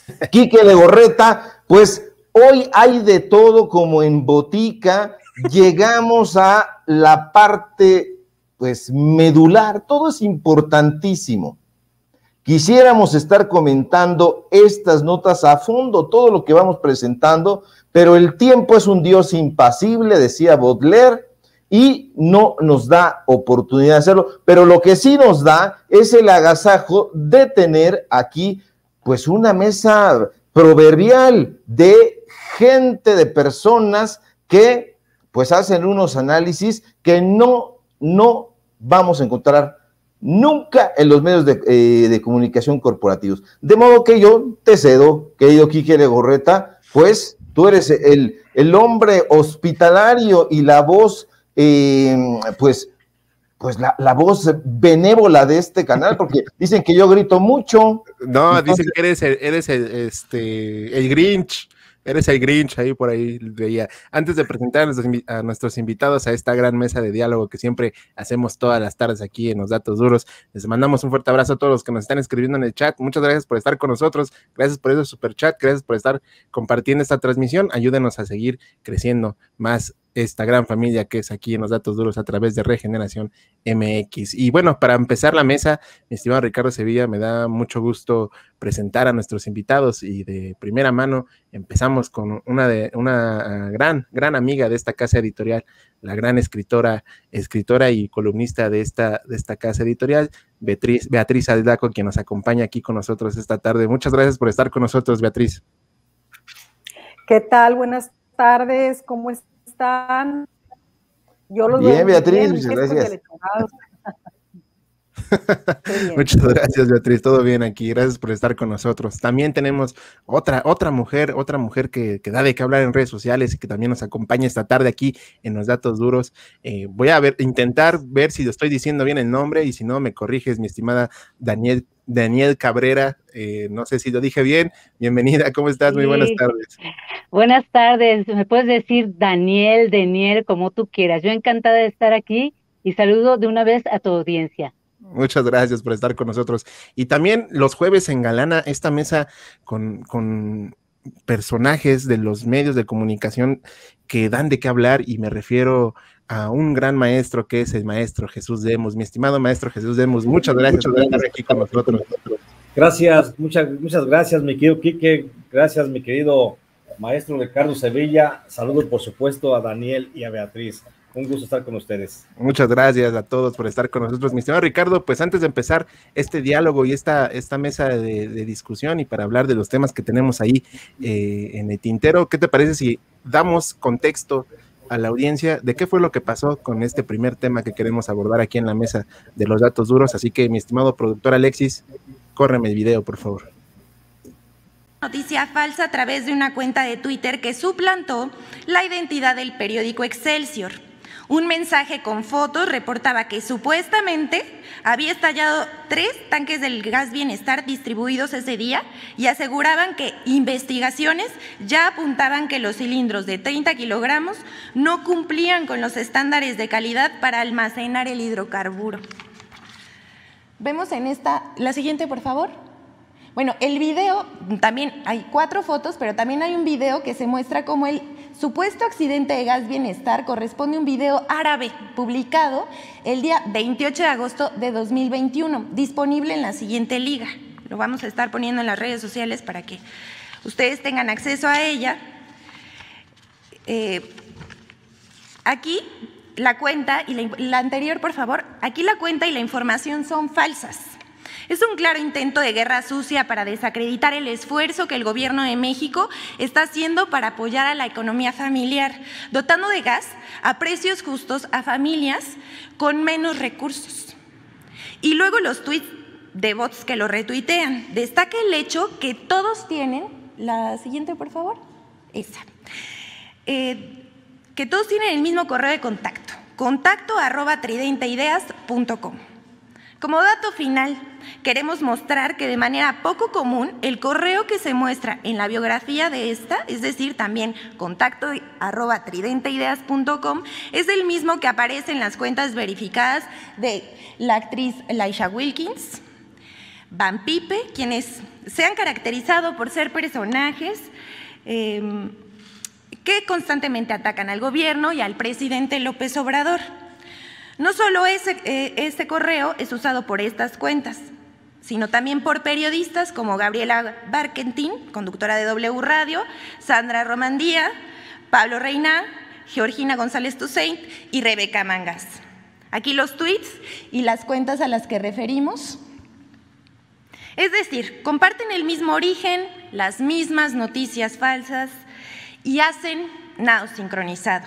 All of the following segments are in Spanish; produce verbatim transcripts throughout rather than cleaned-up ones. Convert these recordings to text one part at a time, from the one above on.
Quique Legorreta, pues hoy hay de todo como en botica, llegamos a la parte pues medular, todo es importantísimo. Quisiéramos estar comentando estas notas a fondo, todo lo que vamos presentando, pero el tiempo es un dios impasible, decía Baudelaire, y no nos da oportunidad de hacerlo, pero lo que sí nos da es el agasajo de tener aquí pues una mesa proverbial de gente, de personas que pues hacen unos análisis que no, no vamos a encontrar nunca en los medios de, eh, de comunicación corporativos. De modo que yo te cedo, querido Quique Legorreta, pues tú eres el, el hombre hospitalario y la voz, eh, pues, pues la, la voz benévola de este canal, porque dicen que yo grito mucho. No, entonces... dicen que eres el, eres el, este, el Grinch. Eres el Grinch, ahí por ahí veía. Antes de presentar a nuestros, a nuestros invitados a esta gran mesa de diálogo que siempre hacemos todas las tardes aquí en Los Datos Duros, les mandamos un fuerte abrazo a todos los que nos están escribiendo en el chat. Muchas gracias por estar con nosotros, gracias por ese super chat, gracias por estar compartiendo esta transmisión. Ayúdenos a seguir creciendo más esta gran familia que es aquí en Los Datos Duros a través de Regeneración M X. Y bueno, para empezar la mesa, mi estimado Ricardo Sevilla, me da mucho gusto presentar a nuestros invitados y de primera mano empezamos con una, de, una gran, gran amiga de esta casa editorial, la gran escritora, escritora y columnista de esta, de esta casa editorial, Beatriz, Beatriz Aldaco, quien nos acompaña aquí con nosotros esta tarde. Muchas gracias por estar con nosotros, Beatriz. ¿Qué tal? Buenas tardes, ¿cómo están? Yo los bien, veo Beatriz, bien, muchas gracias. Muchas gracias, Beatriz, todo bien aquí, gracias por estar con nosotros. También tenemos otra, otra mujer, otra mujer que, que da de qué hablar en redes sociales y que también nos acompaña esta tarde aquí en Los Datos Duros. Eh, voy a ver, intentar ver si lo estoy diciendo bien el nombre y si no me corriges, mi estimada Daniel, Daniel Cabrera, eh, no sé si lo dije bien. Bienvenida, ¿cómo estás? Muy sí. buenas tardes. Buenas tardes, me puedes decir Daniel, Daniel, como tú quieras. Yo encantada de estar aquí y saludo de una vez a tu audiencia. Muchas gracias por estar con nosotros. Y también los jueves se engalana esta mesa con, con personajes de los medios de comunicación que dan de qué hablar, y me refiero a un gran maestro que es el maestro Jesús Demos. Mi estimado maestro Jesús Demos, muchas gracias por estar aquí con nosotros. Gracias, muchas, muchas gracias, mi querido Quique. Gracias, mi querido maestro Ricardo Sevilla. Saludos, por supuesto, a Daniel y a Beatriz. Un gusto estar con ustedes. Muchas gracias a todos por estar con nosotros. Mi estimado Ricardo, pues antes de empezar este diálogo y esta, esta mesa de, de discusión y para hablar de los temas que tenemos ahí eh, en el tintero, ¿qué te parece si damos contexto a la audiencia de qué fue lo que pasó con este primer tema que queremos abordar aquí en la mesa de Los Datos Duros? Así que, mi estimado productor Alexis, córreme el video, por favor. Noticia falsa a través de una cuenta de Twitter que suplantó la identidad del periódico Excelsior. Un mensaje con fotos reportaba que supuestamente había estallado tres tanques del gas Bienestar distribuidos ese día y aseguraban que investigaciones ya apuntaban que los cilindros de treinta kilogramos no cumplían con los estándares de calidad para almacenar el hidrocarburo. Vemos en esta, la siguiente, por favor. Bueno, el video, también hay cuatro fotos, pero también hay un video que se muestra como el supuesto accidente de gas Bienestar corresponde a un video árabe publicado el día veintiocho de agosto de dos mil veintiuno, disponible en la siguiente liga. Lo vamos a estar poniendo en las redes sociales para que ustedes tengan acceso a ella. Eh, aquí la cuenta y la, la anterior, por favor, aquí la cuenta y la información son falsas. Es un claro intento de guerra sucia para desacreditar el esfuerzo que el gobierno de México está haciendo para apoyar a la economía familiar, dotando de gas a precios justos a familias con menos recursos. Y luego los tweets de bots que lo retuitean. Destaca el hecho que todos tienen, la siguiente por favor, esa, eh, que todos tienen el mismo correo de contacto, contacto arroba tridenteideas punto com. Como dato final, queremos mostrar que de manera poco común el correo que se muestra en la biografía de esta, es decir, también contacto arroba tridenteideas punto com, es el mismo que aparece en las cuentas verificadas de la actriz Laisha Wilkins, Van Pipe, quienes se han caracterizado por ser personajes eh, que constantemente atacan al gobierno y al presidente López Obrador. No solo ese, eh, este correo es usado por estas cuentas, sino también por periodistas como Gabriela Barquentín, conductora de W Radio, Sandra Romandía, Pablo Reina, Georgina González Toussaint y Rebeca Mangas. Aquí los tweets y las cuentas a las que referimos. Es decir, comparten el mismo origen, las mismas noticias falsas y hacen nado sincronizado.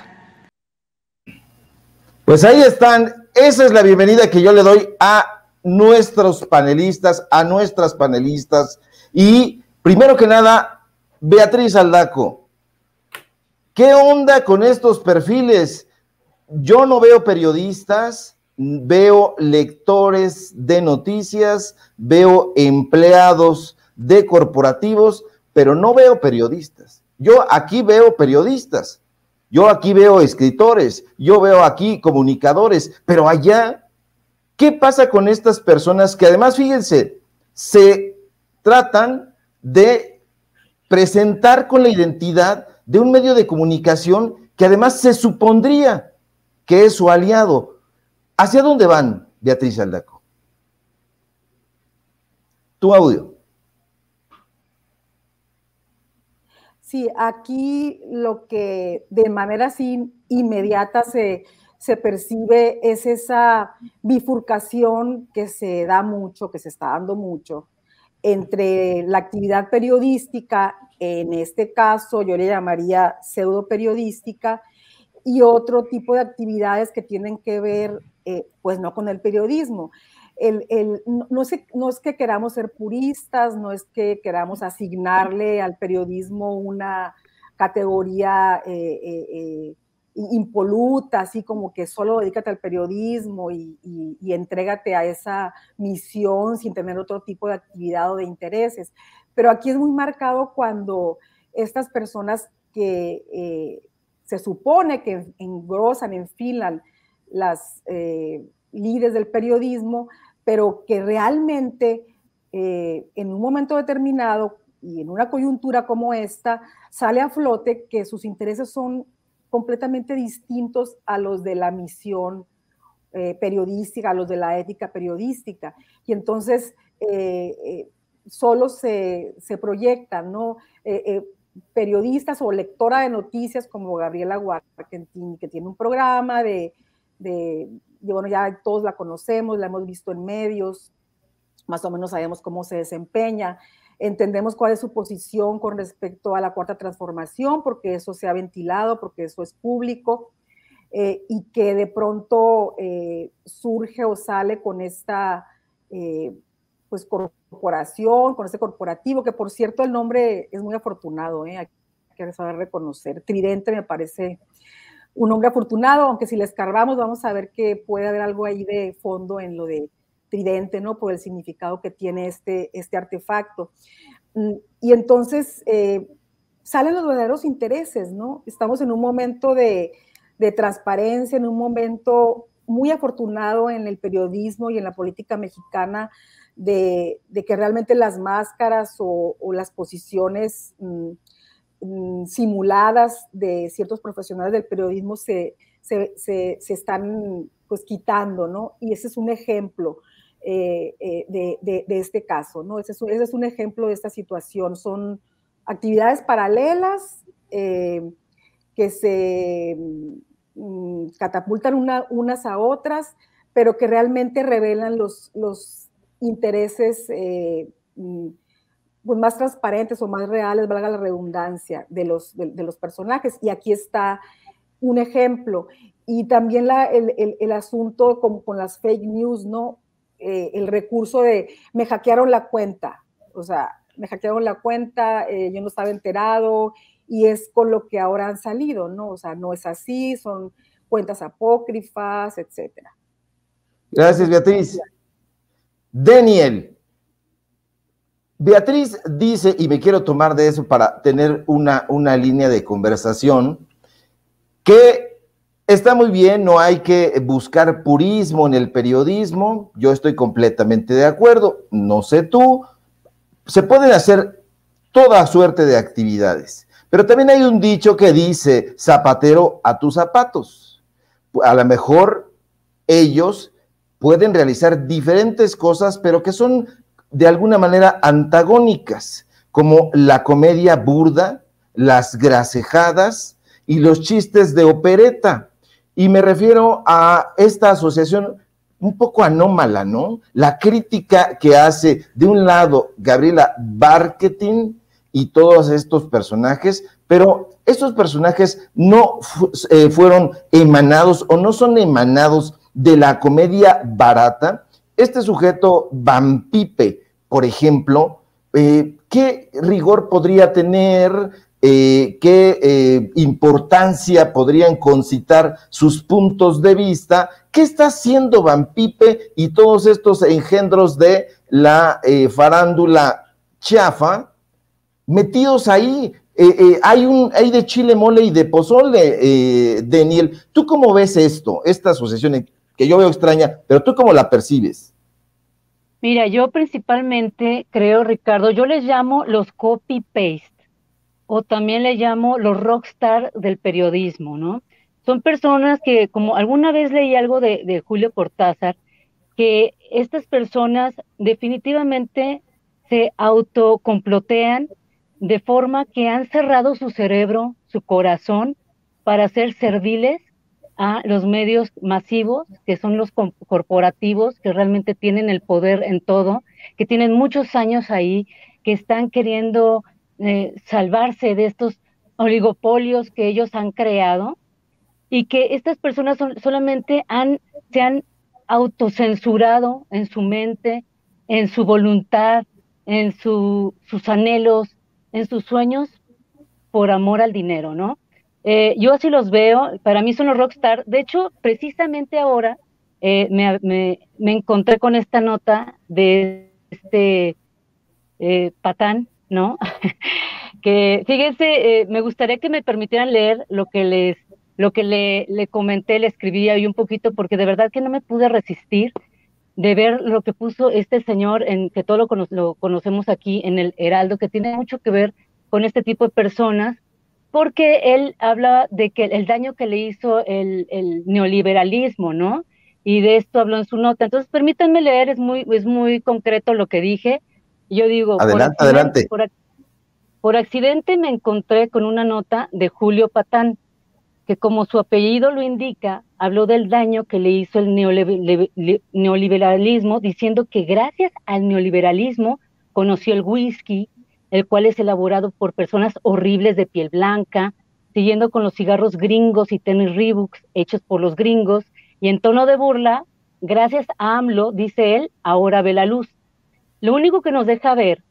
Pues ahí están, esa es la bienvenida que yo le doy a nuestros panelistas, a nuestras panelistas. Y primero que nada, Beatriz Aldaco, ¿qué onda con estos perfiles? Yo no veo periodistas, veo lectores de noticias, veo empleados de corporativos, pero no veo periodistas. Yo aquí veo periodistas, yo aquí veo escritores, yo veo aquí comunicadores, pero allá, ¿qué pasa con estas personas que además, fíjense, se tratan de presentar con la identidad de un medio de comunicación que además se supondría que es su aliado? ¿Hacia dónde van, Beatriz Aldaco? Tu audio. Sí, aquí lo que de manera así inmediata se, se percibe es esa bifurcación que se da mucho, que se está dando mucho, entre la actividad periodística, en este caso yo le llamaría pseudo periodística, y otro tipo de actividades que tienen que ver, eh, pues no con el periodismo. El, el, no, no, es, no es que queramos ser puristas, no es que queramos asignarle al periodismo una categoría eh, eh, eh, impoluta, así como que solo dedícate al periodismo y, y, y entrégate a esa misión sin tener otro tipo de actividad o de intereses. Pero aquí es muy marcado cuando estas personas que eh, se supone que engrosan, enfilan las eh, líderes del periodismo, pero que realmente eh, en un momento determinado y en una coyuntura como esta, sale a flote que sus intereses son completamente distintos a los de la misión eh, periodística, a los de la ética periodística. Y entonces eh, eh, solo se, se proyectan, ¿no? Eh, eh, periodistas o lectora de noticias como Gabriela Barquentín, que tiene un programa de, de, de, bueno, ya todos la conocemos, la hemos visto en medios, más o menos sabemos cómo se desempeña, entendemos cuál es su posición con respecto a la cuarta transformación, porque eso se ha ventilado, porque eso es público, eh, y que de pronto eh, surge o sale con esta eh, pues corporación, con este corporativo, que por cierto el nombre es muy afortunado, ¿eh? Hay que saber reconocer. Tridente me parece un nombre afortunado, aunque si le escarbamos vamos a ver que puede haber algo ahí de fondo en lo de tridente, ¿no? Por el significado que tiene este, este artefacto. Y entonces eh, salen los verdaderos intereses, ¿no? Estamos en un momento de, de transparencia, en un momento muy afortunado en el periodismo y en la política mexicana, De, de que realmente las máscaras o, o las posiciones mm, mm, simuladas de ciertos profesionales del periodismo se, se, se, se están pues quitando, ¿no? Y ese es un ejemplo eh, eh, de, de, de este caso, ¿no? Ese es, ese es un ejemplo de esta situación. Son actividades paralelas eh, que se mm, catapultan una, unas a otras, pero que realmente revelan los, los intereses eh, pues más transparentes o más reales, valga la redundancia, de los, de, de los personajes. Y aquí está un ejemplo. Y también la, el, el, el asunto con, con las fake news, ¿no? Eh, el recurso de me hackearon la cuenta, o sea, me hackearon la cuenta, eh, yo no estaba enterado, y es con lo que ahora han salido, ¿no? O sea, no es así, son cuentas apócrifas, etcétera. Gracias, Beatriz. Daniel, Beatriz dice, y me quiero tomar de eso para tener una, una línea de conversación, que está muy bien, no hay que buscar purismo en el periodismo, yo estoy completamente de acuerdo, no sé tú, se pueden hacer toda suerte de actividades, pero también hay un dicho que dice, zapatero a tus zapatos. A lo mejor ellos pueden realizar diferentes cosas, pero que son de alguna manera antagónicas, como la comedia burda, las gracejadas y los chistes de opereta. Y me refiero a esta asociación un poco anómala, ¿no? La crítica que hace de un lado Gabriela Bárquetin y todos estos personajes, pero estos personajes no fu eh, fueron emanados o no son emanados de la comedia barata. Este sujeto Van Pipe, por ejemplo, eh, ¿qué rigor podría tener? Eh, ¿Qué eh, importancia podrían concitar sus puntos de vista? ¿Qué está haciendo Van Pipe y todos estos engendros de la eh, farándula chafa metidos ahí? Eh, eh, hay, un, hay de chile, mole y de pozole, eh, Daniel. ¿Tú cómo ves esto, esta asociación que yo veo extraña, pero tú cómo la percibes? Mira, yo principalmente creo, Ricardo, yo les llamo los copy-paste, o también le llamo los rockstar del periodismo, ¿no? Son personas que, como alguna vez leí algo de, de Julio Cortázar, que estas personas definitivamente se autocomplotean de forma que han cerrado su cerebro, su corazón, para ser serviles a los medios masivos, que son los corporativos, que realmente tienen el poder en todo, que tienen muchos años ahí, que están queriendo Eh, salvarse de estos oligopolios que ellos han creado, y que estas personas son, solamente han, se han autocensurado en su mente, en su voluntad, en su, sus anhelos, en sus sueños, por amor al dinero, ¿no? Eh, yo así los veo, para mí son los rockstar. De hecho, precisamente ahora eh, me, me, me encontré con esta nota de este eh, patán, ¿no? Que fíjense, eh, me gustaría que me permitieran leer lo que les, lo que le, le comenté, le escribí ahí un poquito, porque de verdad que no me pude resistir de ver lo que puso este señor, en que todo lo, cono lo conocemos aquí en el Heraldo, que tiene mucho que ver con este tipo de personas, porque él habla de que el daño que le hizo el, el neoliberalismo, ¿no? Y de esto habló en su nota. Entonces, permítanme leer, es muy, es muy concreto lo que dije. Yo digo, adelante, por adelante. Por, por accidente me encontré con una nota de Julio Patán, que como su apellido lo indica, habló del daño que le hizo el neoliberalismo, diciendo que gracias al neoliberalismo conoció el whisky, el cual es elaborado por personas horribles de piel blanca, siguiendo con los cigarros gringos y tenis Reeboks hechos por los gringos, y en tono de burla, gracias a AMLO, dice él, ahora ve la luz. Lo único que nos deja ver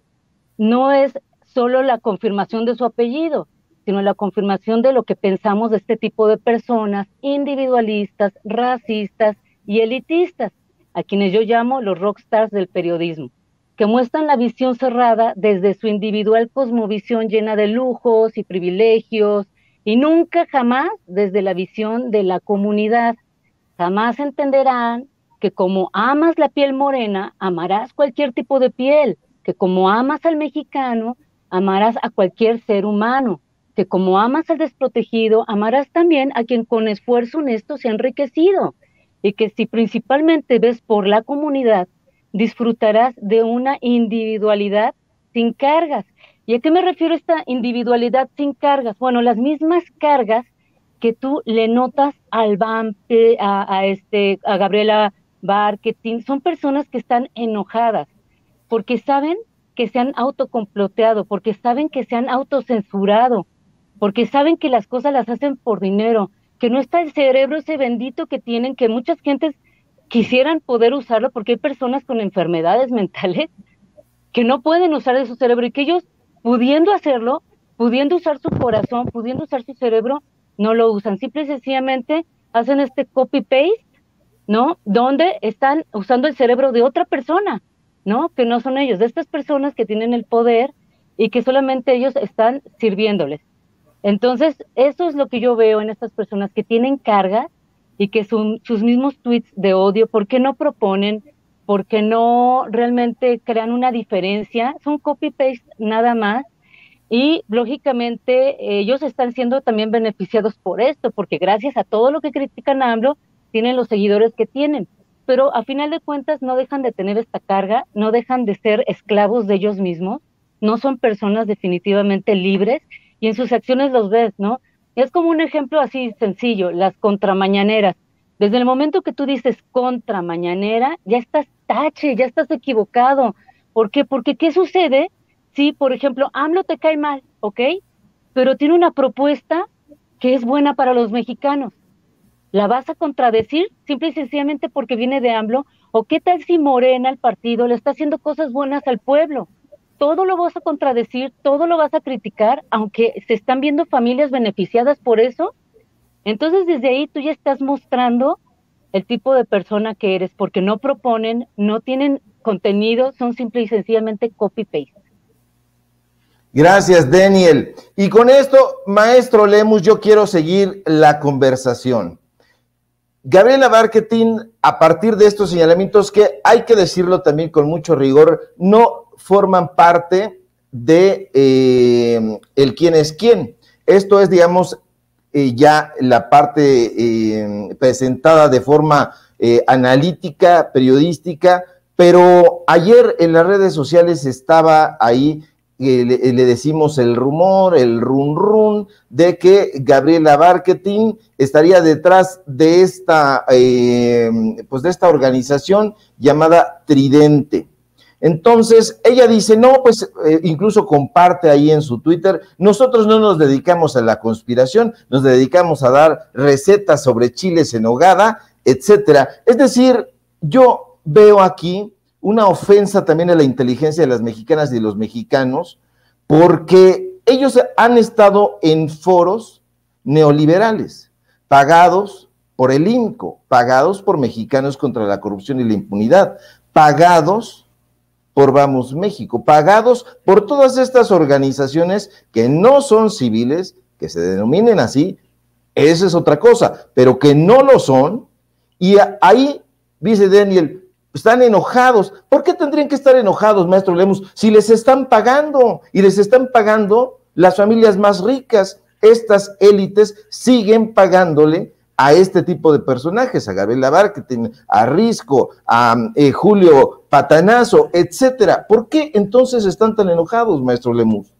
no es solo la confirmación de su apellido, sino la confirmación de lo que pensamos de este tipo de personas individualistas, racistas y elitistas, a quienes yo llamo los rockstars del periodismo, que muestran la visión cerrada desde su individual cosmovisión llena de lujos y privilegios, y nunca jamás desde la visión de la comunidad. Jamás entenderán que como amas la piel morena, amarás cualquier tipo de piel, que como amas al mexicano, amarás a cualquier ser humano, que como amas al desprotegido, amarás también a quien con esfuerzo honesto se ha enriquecido, y que si principalmente ves por la comunidad, disfrutarás de una individualidad sin cargas. ¿Y a qué me refiero esta individualidad sin cargas? Bueno, las mismas cargas que tú le notas al Vampe, a, a, este, a Gabriela Bárquetin, son personas que están enojadas, porque saben que se han autocomploteado, porque saben que se han autocensurado, porque saben que las cosas las hacen por dinero, que no está el cerebro ese bendito que tienen, que muchas gentes quisieran poder usarlo, porque hay personas con enfermedades mentales que no pueden usar de su cerebro, y que ellos, pudiendo hacerlo, pudiendo usar su corazón, pudiendo usar su cerebro, no lo usan. Simple y sencillamente hacen este copy-paste, ¿no? Donde están usando el cerebro de otra persona, ¿no? Que no son ellos, de estas personas que tienen el poder y que solamente ellos están sirviéndoles. Entonces, eso es lo que yo veo en estas personas que tienen carga y que son sus mismos tweets de odio, ¿por qué no proponen? ¿Por qué no realmente crean una diferencia? Son copy-paste nada más. Y lógicamente ellos están siendo también beneficiados por esto, porque gracias a todo lo que critican a AMLO, tienen los seguidores que tienen. Pero a final de cuentas no dejan de tener esta carga, no dejan de ser esclavos de ellos mismos, no son personas definitivamente libres, y en sus acciones los ves, ¿no? Es como un ejemplo así sencillo, las contramañaneras. Desde el momento que tú dices contramañanera, ya estás tache, ya estás equivocado. ¿Por qué? Porque ¿qué sucede? Sí, por ejemplo, AMLO te cae mal, ¿ok? Pero tiene una propuesta que es buena para los mexicanos. ¿La vas a contradecir simple y sencillamente porque viene de AMLO? ¿O qué tal si Morena, el partido, le está haciendo cosas buenas al pueblo? Todo lo vas a contradecir, todo lo vas a criticar, aunque se están viendo familias beneficiadas por eso. Entonces, desde ahí tú ya estás mostrando el tipo de persona que eres, porque no proponen, no tienen contenido, son simple y sencillamente copy-paste. Gracias, Daniel. Y con esto, maestro Lemus, yo quiero seguir la conversación. Gabriela Barquetín, a partir de estos señalamientos que hay que decirlo también con mucho rigor, no forman parte de eh, el quién es quién. Esto es, digamos, eh, ya la parte eh, presentada de forma eh, analítica, periodística, pero ayer en las redes sociales estaba ahí, eh, le, le decimos el rumor, el run run, de que Gabriela Barquetín estaría detrás de esta, eh, pues de esta organización llamada Tridente. Entonces, ella dice, no, pues eh, incluso comparte ahí en su Twitter, nosotros no nos dedicamos a la conspiración, nos dedicamos a dar recetas sobre chiles en nogada, etcétera. Es decir, yo veo aquí una ofensa también a la inteligencia de las mexicanas y de los mexicanos, porque ellos han estado en foros neoliberales, pagados por el I N C O, pagados por Mexicanos contra la Corrupción y la Impunidad, pagados por Vamos México, pagados por todas estas organizaciones que no son civiles, que se denominen así, esa es otra cosa, pero que no lo son, y ahí, dice Daniel, están enojados. ¿Por qué tendrían que estar enojados, maestro Lemus, si les están pagando, y les están pagando las familias más ricas? Estas élites siguen pagándole a este tipo de personajes, a Gabriela Barquetín, a Risco, a eh, Julio Patanazo, etcétera. ¿Por qué entonces están tan enojados, maestro Lemus?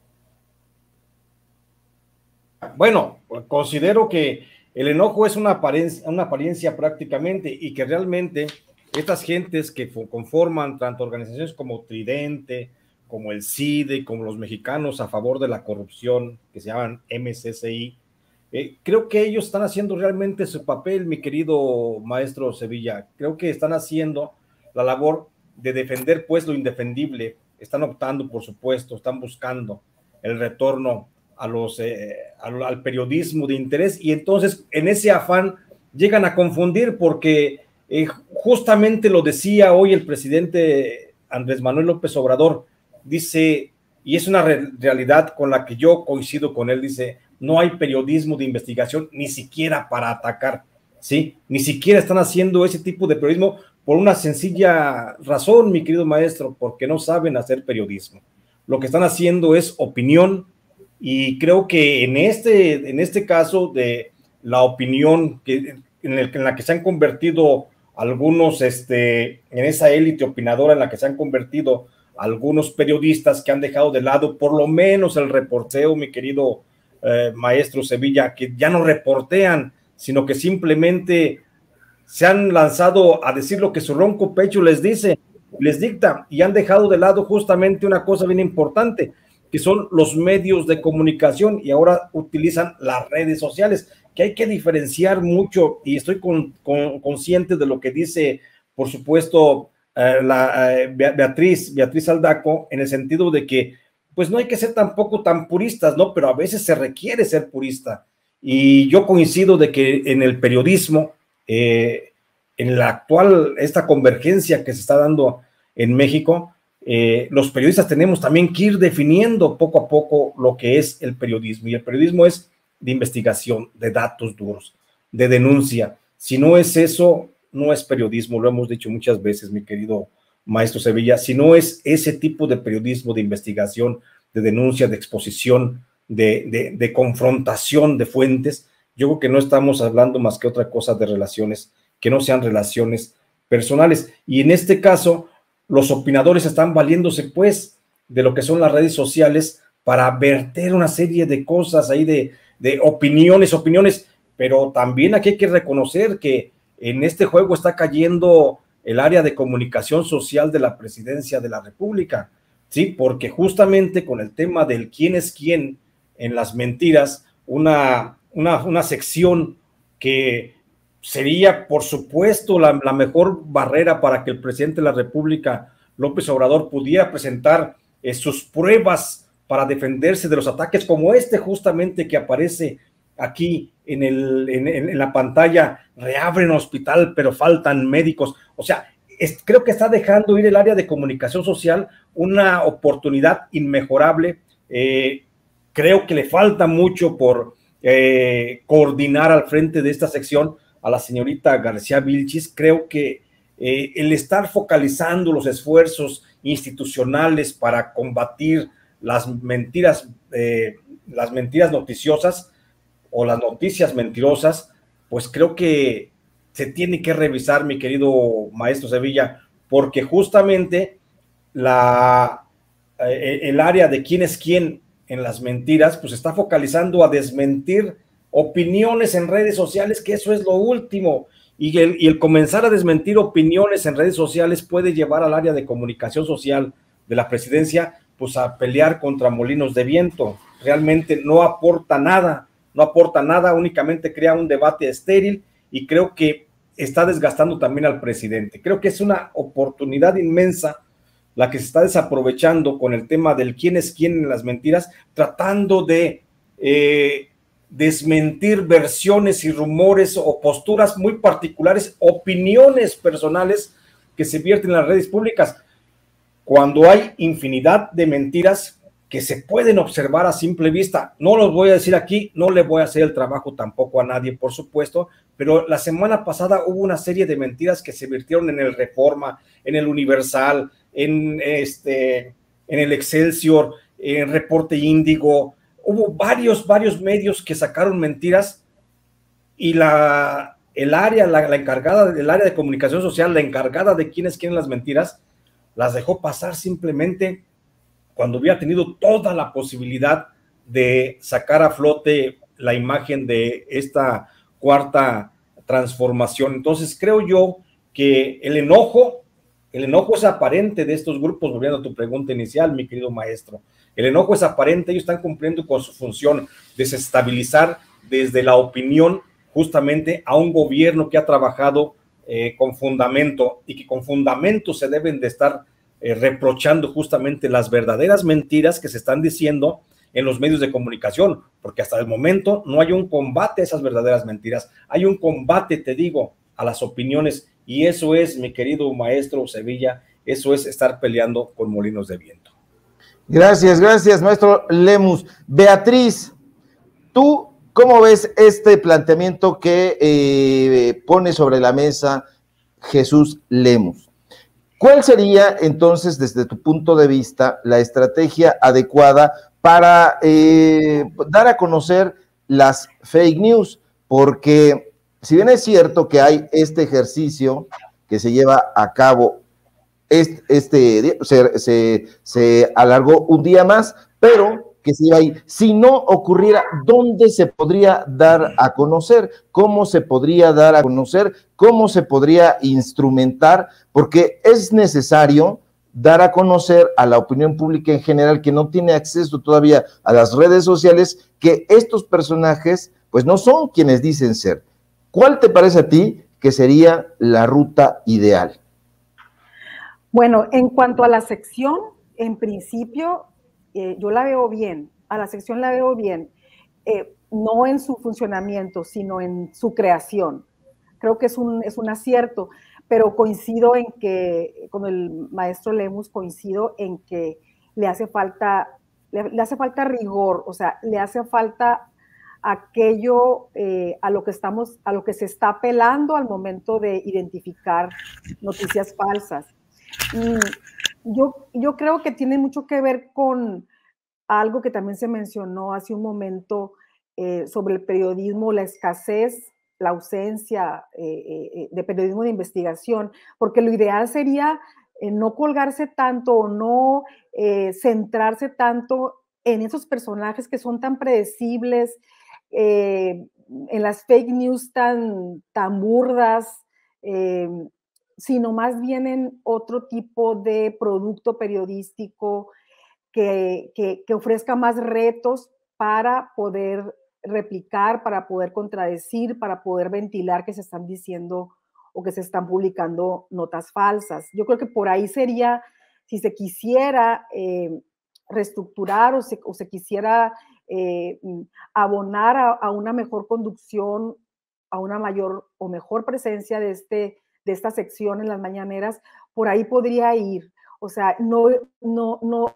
Bueno, considero que el enojo es una apariencia, una apariencia prácticamente, y que realmente estas gentes que conforman tanto organizaciones como Tridente, como el C I D E, como los mexicanos a favor de la corrupción, que se llaman M C C I, Eh, creo que ellos están haciendo realmente su papel, mi querido maestro Sevilla. Creo que están haciendo la labor de defender pues lo indefendible. Están optando, por supuesto, están buscando el retorno a los, eh, al, al periodismo de interés, y entonces en ese afán llegan a confundir, porque eh, justamente lo decía hoy el presidente Andrés Manuel López Obrador, dice, y es una re realidad con la que yo coincido con él, dice, no hay periodismo de investigación ni siquiera para atacar, ¿sí? Ni siquiera están haciendo ese tipo de periodismo por una sencilla razón, mi querido maestro, porque no saben hacer periodismo. Lo que están haciendo es opinión, y creo que en este, en este caso de la opinión que, en, el, en la que se han convertido algunos, este, en esa élite opinadora en la que se han convertido algunos periodistas que han dejado de lado por lo menos el reporteo, mi querido Eh, maestro Sevilla, que ya no reportean, sino que simplemente se han lanzado a decir lo que su ronco pecho les dice, les dicta, y han dejado de lado justamente una cosa bien importante, que son los medios de comunicación, y ahora utilizan las redes sociales, que hay que diferenciar mucho, y estoy con, con, consciente de lo que dice, por supuesto, eh, la, eh, Beatriz, Beatriz Aldaco, en el sentido de que pues no hay que ser tampoco tan puristas, ¿no? Pero a veces se requiere ser purista. Y yo coincido de que en el periodismo, eh, en la actual, esta convergencia que se está dando en México, eh, los periodistas tenemos también que ir definiendo poco a poco lo que es el periodismo, y el periodismo es de investigación, de datos duros, de denuncia. Si no es eso, no es periodismo, lo hemos dicho muchas veces, mi querido maestro Sevilla. Si no es ese tipo de periodismo de investigación, de denuncia, de exposición, de, de, de confrontación de fuentes, yo creo que no estamos hablando más que otra cosa de relaciones, que no sean relaciones personales. Y en este caso, los opinadores están valiéndose pues de lo que son las redes sociales para verter una serie de cosas ahí, de, de opiniones, opiniones, pero también aquí hay que reconocer que en este juego está cayendo el área de comunicación social de la Presidencia de la República, ¿sí? Porque justamente con el tema del quién es quién en las mentiras, una, una, una sección que sería, por supuesto, la, la mejor barrera para que el presidente de la República, López Obrador, pudiera presentar eh, sus pruebas para defenderse de los ataques como este justamente que aparece aquí en, el, en, en la pantalla. Reabren hospital, pero faltan médicos. O sea, es, creo que está dejando ir el área de comunicación social una oportunidad inmejorable. Eh, creo que le falta mucho por eh, coordinar al frente de esta sección a la señorita García Vilchis. Creo que eh, el estar focalizando los esfuerzos institucionales para combatir las mentiras, eh, las mentiras noticiosas o las noticias mentirosas, pues creo que se tiene que revisar, mi querido maestro Sevilla, porque justamente la, eh, el área de quién es quién en las mentiras, pues está focalizando a desmentir opiniones en redes sociales, que eso es lo último, y el, y el comenzar a desmentir opiniones en redes sociales puede llevar al área de comunicación social de la presidencia, pues a pelear contra molinos de viento. Realmente no aporta nada, no aporta nada, únicamente crea un debate estéril, y creo que está desgastando también al presidente. Creo que es una oportunidad inmensa la que se está desaprovechando con el tema del quién es quién en las mentiras, tratando de eh, desmentir versiones y rumores o posturas muy particulares, opiniones personales que se vierten en las redes públicas, cuando hay infinidad de mentiras que se pueden observar a simple vista. No los voy a decir aquí, no le voy a hacer el trabajo tampoco a nadie, por supuesto, pero la semana pasada hubo una serie de mentiras que se virtieron en el Reforma, en el Universal, en, este, en el Excelsior, en Reporte Índigo. Hubo varios, varios medios que sacaron mentiras, y la, el área, la, la encargada del área de comunicación social, la encargada de quienes quieren las mentiras, las dejó pasar simplemente cuando hubiera tenido toda la posibilidad de sacar a flote la imagen de esta cuarta transformación. Entonces creo yo que el enojo, el enojo es aparente de estos grupos, volviendo a tu pregunta inicial, mi querido maestro, el enojo es aparente, ellos están cumpliendo con su función, desestabilizar desde la opinión justamente a un gobierno que ha trabajado eh, con fundamento, y que con fundamento se deben de estar Eh, reprochando justamente las verdaderas mentiras que se están diciendo en los medios de comunicación, porque hasta el momento no hay un combate a esas verdaderas mentiras, hay un combate, te digo, a las opiniones, y eso es, mi querido maestro Sevilla, eso es estar peleando con molinos de viento. Gracias, gracias, maestro Lemus. Beatriz, ¿tú cómo ves este planteamiento que eh, pone sobre la mesa Jesús Lemus? ¿Cuál sería entonces, desde tu punto de vista, la estrategia adecuada para eh, dar a conocer las fake news? Porque si bien es cierto que hay este ejercicio que se lleva a cabo, este, este se, se, se alargó un día más, pero que se lleva ahí, si no ocurriera, ¿dónde se podría dar a conocer? ¿Cómo se podría dar a conocer? ¿Cómo se podría instrumentar? Porque es necesario dar a conocer a la opinión pública en general, que no tiene acceso todavía a las redes sociales, que estos personajes pues no son quienes dicen ser. ¿Cuál te parece a ti que sería la ruta ideal? Bueno, en cuanto a la sección, en principio eh, yo la veo bien, a la sección la veo bien, eh, no en su funcionamiento, sino en su creación. Creo que es un, es un acierto, pero coincido en que, con el maestro Lemus, coincido en que le hace falta, le, le hace falta rigor, o sea, le hace falta aquello eh, a lo que estamos, a lo que se está apelando al momento de identificar noticias falsas. Y yo, yo creo que tiene mucho que ver con algo que también se mencionó hace un momento eh, sobre el periodismo, la escasez, la ausencia eh, eh, de periodismo de investigación, porque lo ideal sería eh, no colgarse tanto o no eh, centrarse tanto en esos personajes que son tan predecibles, eh, en las fake news tan, tan burdas, eh, sino más bien en otro tipo de producto periodístico que, que, que ofrezca más retos para poder replicar, para poder contradecir, para poder ventilar que se están diciendo o que se están publicando notas falsas. Yo creo que por ahí sería, si se quisiera eh, reestructurar o se, o se quisiera eh, abonar a, a una mejor conducción, a una mayor o mejor presencia de, este, de esta sección en las mañaneras, por ahí podría ir. O sea, no, no, no,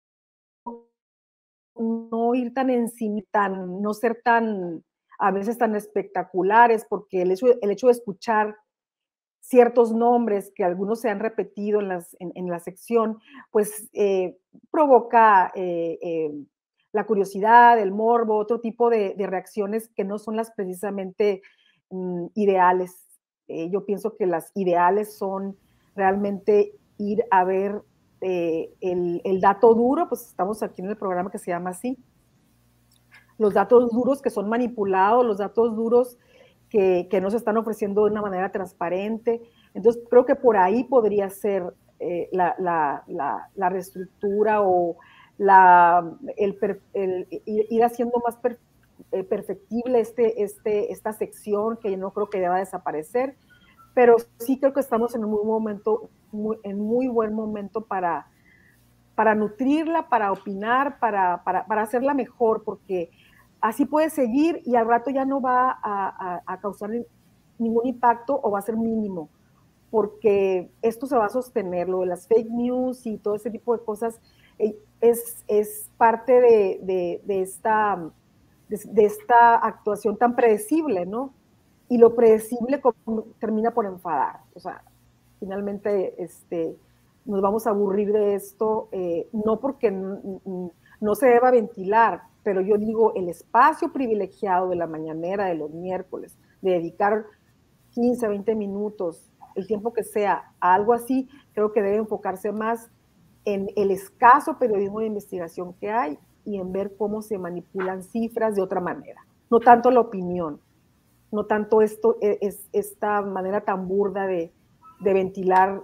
no ir tan encima, tan, no ser tan, a veces tan espectaculares, porque el hecho, el hecho de escuchar ciertos nombres que algunos se han repetido en, las, en, en la sección, pues eh, provoca eh, eh, la curiosidad, el morbo, otro tipo de, de reacciones que no son las precisamente um, ideales. Eh, yo pienso que las ideales son realmente ir a ver eh, el, el dato duro, pues estamos aquí en el programa que se llama así, los datos duros que son manipulados, los datos duros que, que no se están ofreciendo de una manera transparente. Entonces creo que por ahí podría ser eh, la, la, la, la reestructura o la, el, el, el ir haciendo más per, eh, perfectible este, este, esta sección, que no creo que deba desaparecer, pero sí creo que estamos en un muy momento, muy, en muy buen momento para, para nutrirla, para opinar, para, para, para hacerla mejor, porque así puede seguir y al rato ya no va a, a, a causar ningún impacto o va a ser mínimo, porque esto se va a sostener, lo de las fake news y todo ese tipo de cosas eh, es, es parte de, de, de, esta, de, de esta actuación tan predecible, ¿no? Y lo predecible termina por enfadar, o sea, finalmente este, nos vamos a aburrir de esto, eh, no porque no se deba ventilar, pero yo digo, el espacio privilegiado de la mañanera de los miércoles, de dedicar quince, veinte minutos, el tiempo que sea, a algo así, creo que debe enfocarse más en el escaso periodismo de investigación que hay y en ver cómo se manipulan cifras de otra manera, no tanto la opinión, no tanto esto, es, esta manera tan burda de, de ventilar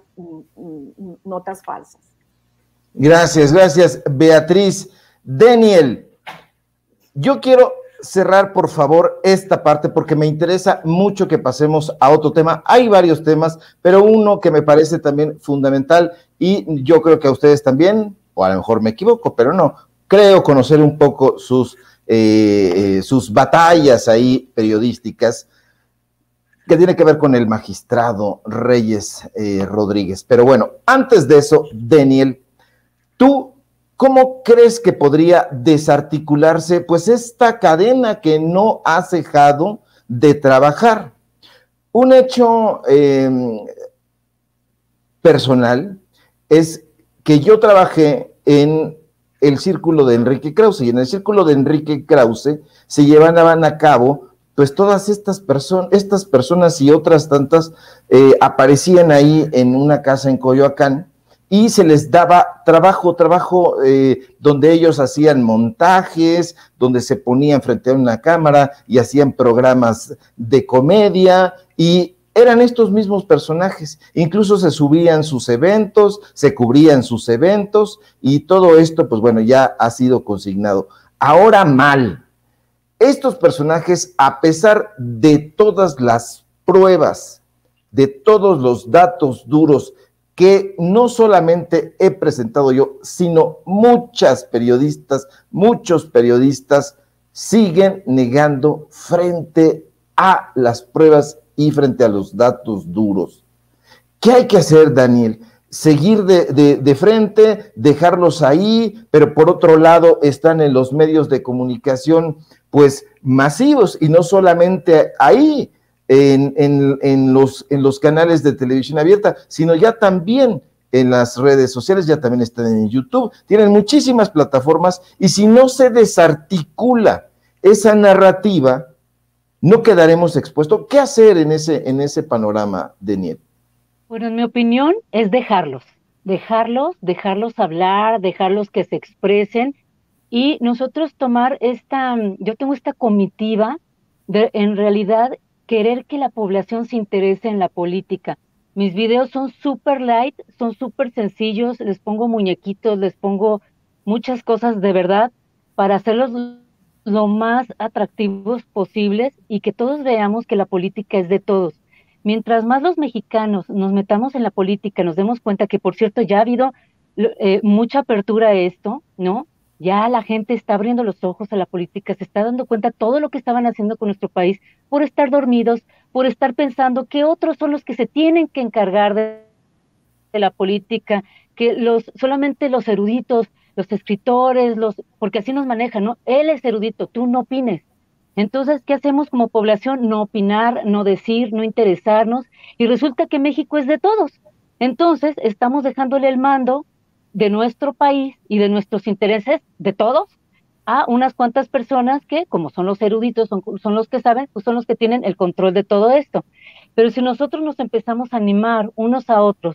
notas falsas. Gracias, gracias, Beatriz. Daniel, yo quiero cerrar, por favor, esta parte porque me interesa mucho que pasemos a otro tema. Hay varios temas, pero uno que me parece también fundamental y yo creo que a ustedes también, o a lo mejor me equivoco, pero no, creo conocer un poco sus, eh, eh, sus batallas ahí periodísticas, que tiene que ver con el magistrado Reyes eh, Rodríguez. Pero bueno, antes de eso, Daniel, tú, ¿cómo crees que podría desarticularse pues esta cadena que no ha cejado de trabajar? Un hecho eh, personal es que yo trabajé en el círculo de Enrique Krause y en el círculo de Enrique Krause se llevaban a cabo pues todas estas personas, estas personas y otras tantas eh, aparecían ahí en una casa en Coyoacán y se les daba trabajo, trabajo eh, donde ellos hacían montajes, donde se ponían frente a una cámara y hacían programas de comedia y eran estos mismos personajes, incluso se subían sus eventos, se cubrían sus eventos y todo esto, pues bueno, ya ha sido consignado. Ahora mal. Estos personajes, a pesar de todas las pruebas, de todos los datos duros que no solamente he presentado yo, sino muchas periodistas, muchos periodistas siguen negando frente a las pruebas y frente a los datos duros. ¿Qué hay que hacer, Daniel? Seguir de, de, de frente, dejarlos ahí, pero por otro lado están en los medios de comunicación pues masivos y no solamente ahí en, en, en, los, en los canales de televisión abierta, sino ya también en las redes sociales, ya también están en YouTube, tienen muchísimas plataformas y si no se desarticula esa narrativa, no quedaremos expuestos. ¿Qué hacer en ese, en ese panorama, Daniel? Bueno, en mi opinión es dejarlos, dejarlos, dejarlos hablar, dejarlos que se expresen y nosotros tomar esta, yo tengo esta comitiva de en realidad querer que la población se interese en la política. Mis videos son súper light, son súper sencillos, les pongo muñequitos, les pongo muchas cosas de verdad para hacerlos lo más atractivos posibles y que todos veamos que la política es de todos. Mientras más los mexicanos nos metamos en la política, nos demos cuenta que, por cierto, ya ha habido eh, mucha apertura a esto, ¿no? Ya la gente está abriendo los ojos a la política, se está dando cuenta de todo lo que estaban haciendo con nuestro país por estar dormidos, por estar pensando que otros son los que se tienen que encargar de, de la política, que los solamente los eruditos, los escritores, los porque así nos manejan, ¿no? Él es erudito, tú no opines. Entonces, ¿qué hacemos como población? No opinar, no decir, no interesarnos, y resulta que México es de todos. Entonces, estamos dejándole el mando de nuestro país y de nuestros intereses, de todos, a unas cuantas personas que, como son los eruditos, son, son los que saben, pues son los que tienen el control de todo esto. Pero si nosotros nos empezamos a animar unos a otros,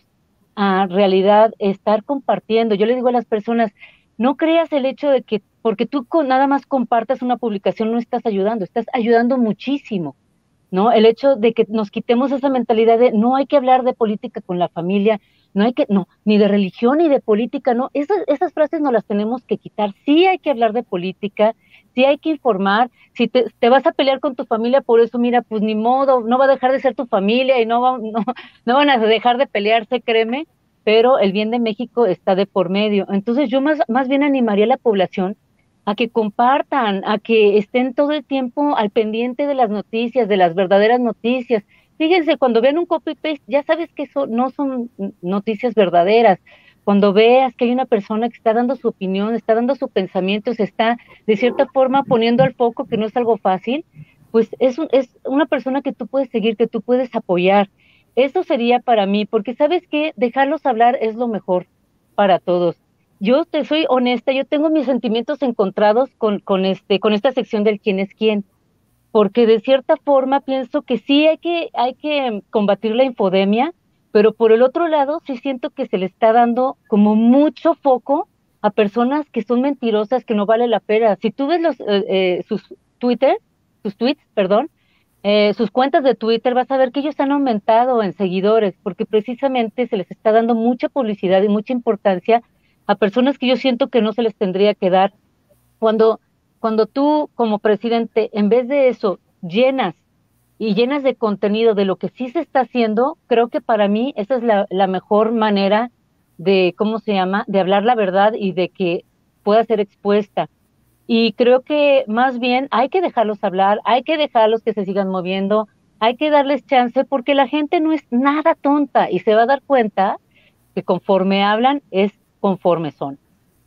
a realidad estar compartiendo, yo le digo a las personas, no creas el hecho de que porque tú con, nada más compartas una publicación no estás ayudando, estás ayudando muchísimo, ¿no? El hecho de que nos quitemos esa mentalidad de no hay que hablar de política con la familia, no hay que, no, ni de religión ni de política, no, esas, esas frases no las tenemos que quitar, sí hay que hablar de política, sí hay que informar, si te, te vas a pelear con tu familia por eso, mira, pues ni modo, no va a dejar de ser tu familia y no, va, no, no van a dejar de pelearse, créeme, pero el bien de México está de por medio. Entonces yo más, más bien animaría a la población a que compartan, a que estén todo el tiempo al pendiente de las noticias, de las verdaderas noticias. Fíjense, cuando vean un copy-paste, ya sabes que eso no son noticias verdaderas. Cuando veas que hay una persona que está dando su opinión, está dando su pensamiento, se está de cierta forma poniendo al foco, que no es algo fácil, pues es, un, es una persona que tú puedes seguir, que tú puedes apoyar. Eso sería para mí, porque ¿sabes qué? Dejarlos hablar es lo mejor para todos. Yo te soy honesta, yo tengo mis sentimientos encontrados con, con, este, con esta sección del quién es quién, porque de cierta forma pienso que sí hay que, hay que combatir la infodemia, pero por el otro lado sí siento que se le está dando como mucho foco a personas que son mentirosas, que no vale la pena. Si tú ves los, eh, eh, sus Twitter, sus tweets, perdón, eh, sus cuentas de Twitter, vas a ver que ellos han aumentado en seguidores, porque precisamente se les está dando mucha publicidad y mucha importancia a personas que yo siento que no se les tendría que dar. Cuando, cuando tú como presidente, en vez de eso, llenas y llenas de contenido de lo que sí se está haciendo, creo que para mí esa es la, la mejor manera de, ¿cómo se llama?, de hablar la verdad y de que pueda ser expuesta. Y creo que más bien hay que dejarlos hablar, hay que dejarlos que se sigan moviendo, hay que darles chance porque la gente no es nada tonta y se va a dar cuenta que conforme hablan es conforme son.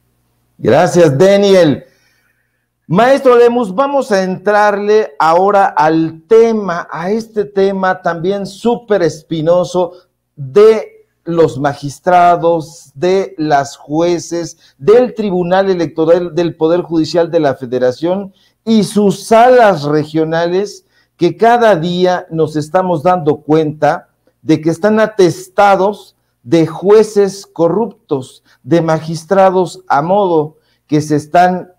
Gracias, Daniel. Maestro Lemus, vamos a entrarle ahora al tema, a este tema también súper espinoso de los magistrados, de las jueces, del Tribunal Electoral del Poder Judicial de la Federación y sus salas regionales, que cada día nos estamos dando cuenta de que están atestados de jueces corruptos, de magistrados a modo, que se están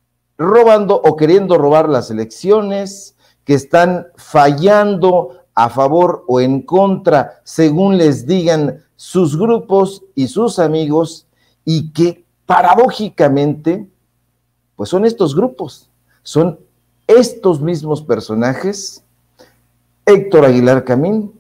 robando o queriendo robar las elecciones, que están fallando a favor o en contra, según les digan sus grupos y sus amigos, y que paradójicamente, pues son estos grupos, son estos mismos personajes, Héctor Aguilar Camín,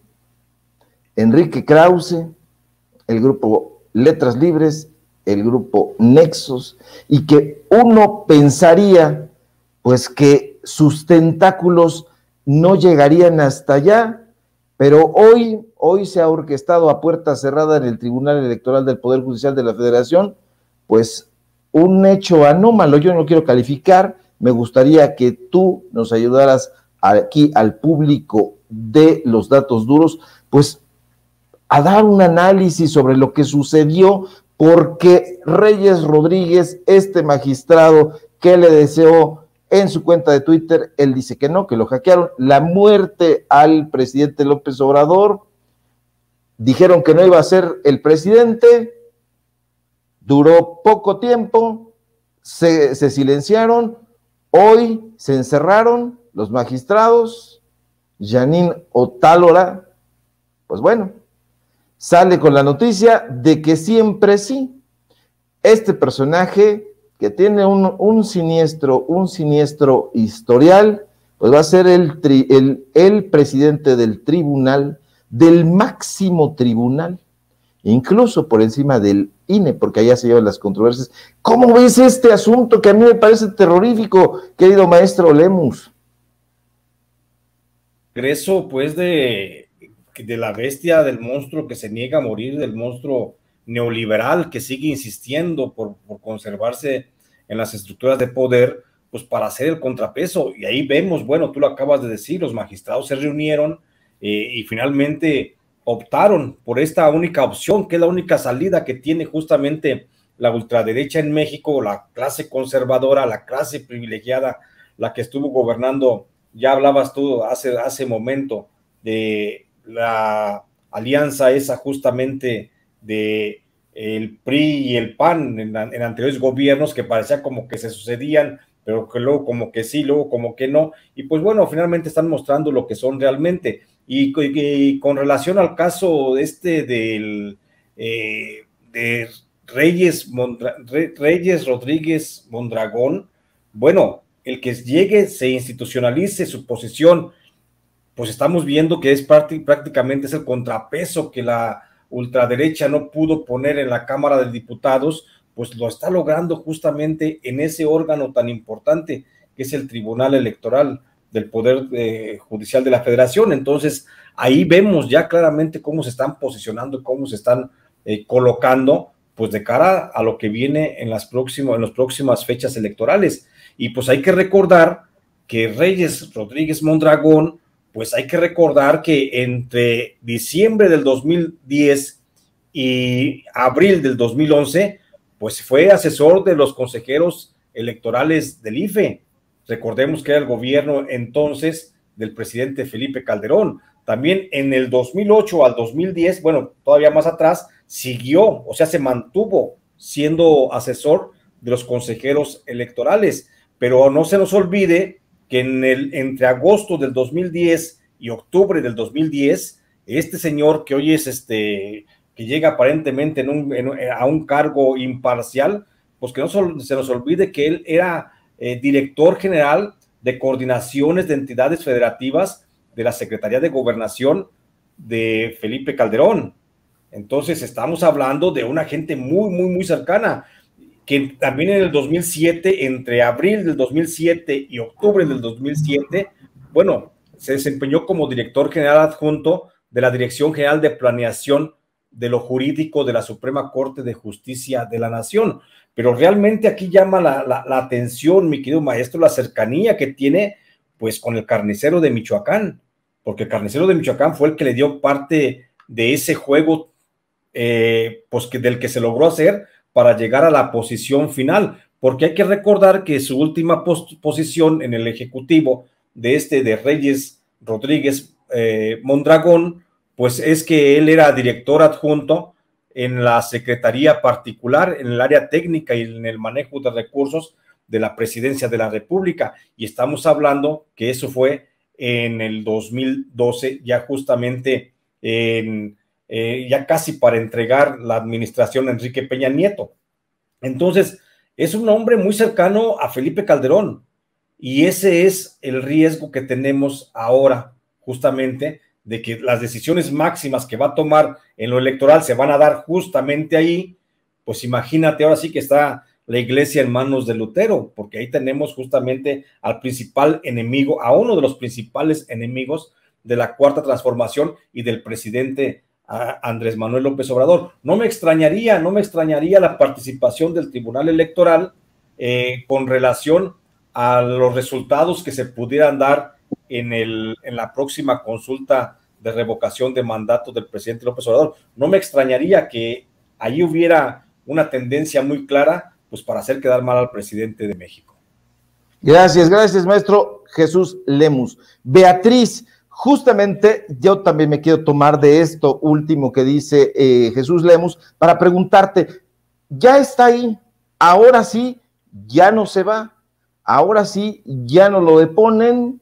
Enrique Krause, el grupo Letras Libres, el grupo Nexos, y que uno pensaría pues que sus tentáculos no llegarían hasta allá, pero hoy, hoy se ha orquestado a puerta cerrada en el Tribunal Electoral del Poder Judicial de la Federación, pues un hecho anómalo. Yo no lo quiero calificar, me gustaría que tú nos ayudaras aquí al público de los datos duros, pues a dar un análisis sobre lo que sucedió, porque Reyes Rodríguez, este magistrado que le deseó en su cuenta de Twitter, él dice que no, que lo hackearon, la muerte al presidente López Obrador, dijeron que no iba a ser el presidente, duró poco tiempo, se, se silenciaron, hoy se encerraron los magistrados, Jeanine Otálora, pues bueno, sale con la noticia de que siempre sí, este personaje que tiene un, un siniestro, un siniestro historial, pues va a ser el, tri, el, el presidente del tribunal, del máximo tribunal, incluso por encima del I N E, porque allá se llevan las controversias. ¿Cómo ves este asunto que a mí me parece terrorífico, querido maestro Lemus? Regreso, pues, de, de la bestia, del monstruo que se niega a morir, del monstruo neoliberal que sigue insistiendo por, por conservarse en las estructuras de poder, pues para hacer el contrapeso. Y ahí vemos, bueno, tú lo acabas de decir, los magistrados se reunieron eh, y finalmente optaron por esta única opción, que es la única salida que tiene justamente la ultraderecha en México, la clase conservadora, la clase privilegiada, la que estuvo gobernando. Ya hablabas tú hace, hace momento de la alianza esa justamente de el P R I y el P A N en, en anteriores gobiernos, que parecía como que se sucedían, pero que luego como que sí, luego como que no, y pues bueno, finalmente están mostrando lo que son realmente. Y, y, y con relación al caso este del eh, de Reyes, Mondra, Re, Reyes Rodríguez Mondragón, bueno, el que llegue, se institucionalice su posición, pues estamos viendo que es prácticamente es el contrapeso que la ultraderecha no pudo poner en la Cámara de Diputados, pues lo está logrando justamente en ese órgano tan importante que es el Tribunal Electoral del Poder eh, Judicial de la Federación. Entonces, ahí vemos ya claramente cómo se están posicionando, cómo se están eh, colocando, pues de cara a lo que viene en las, próximas, en las próximas fechas electorales. Y pues hay que recordar que Reyes Rodríguez Mondragón, pues hay que recordar que entre diciembre del dos mil diez y abril del dos mil once, pues fue asesor de los consejeros electorales del I F E. Recordemos que era el gobierno entonces del presidente Felipe Calderón. También en el dos mil ocho al dos mil diez, bueno, todavía más atrás, siguió, o sea, se mantuvo siendo asesor de los consejeros electorales. Pero no se nos olvide que en el, entre agosto del dos mil diez y octubre del dos mil diez, este señor que hoy es este, que llega aparentemente en un, en, a un cargo imparcial, pues que no se nos olvide que él era eh, director general de coordinaciones de entidades federativas de la Secretaría de Gobernación de Felipe Calderón. Entonces estamos hablando de una gente muy, muy, muy cercana, que también en el dos mil siete, entre abril del dos mil siete y octubre del dos mil siete, bueno, se desempeñó como director general adjunto de la Dirección General de Planeación de lo Jurídico de la Suprema Corte de Justicia de la Nación. Pero realmente aquí llama la, la, la atención, mi querido maestro, la cercanía que tiene pues con el carnicero de Michoacán, porque el carnicero de Michoacán fue el que le dio parte de ese juego eh, pues que, del que se logró hacer para llegar a la posición final, porque hay que recordar que su última pos posición en el Ejecutivo de este de Reyes Rodríguez eh, Mondragón, pues es que él era director adjunto en la Secretaría Particular, en el área técnica y en el manejo de recursos de la Presidencia de la República, y estamos hablando que eso fue en el dos mil doce, ya justamente en Eh, ya casi para entregar la administración a Enrique Peña Nieto. Entonces, es un hombre muy cercano a Felipe Calderón, y ese es el riesgo que tenemos ahora, justamente, de que las decisiones máximas que va a tomar en lo electoral se van a dar justamente ahí. Pues imagínate, ahora sí que está la iglesia en manos de Lutero, porque ahí tenemos justamente al principal enemigo, a uno de los principales enemigos de la Cuarta Transformación y del presidente Andrés Manuel López Obrador. No me extrañaría, no me extrañaría la participación del Tribunal Electoral eh, con relación a los resultados que se pudieran dar en, el, en la próxima consulta de revocación de mandato del presidente López Obrador. No me extrañaría que allí hubiera una tendencia muy clara, pues para hacer quedar mal al presidente de México. Gracias, gracias, maestro Jesús Lemus. Beatriz, justamente yo también me quiero tomar de esto último que dice eh, Jesús Lemus para preguntarte, ya está ahí, ahora sí, ya no se va, ahora sí, ya no lo deponen.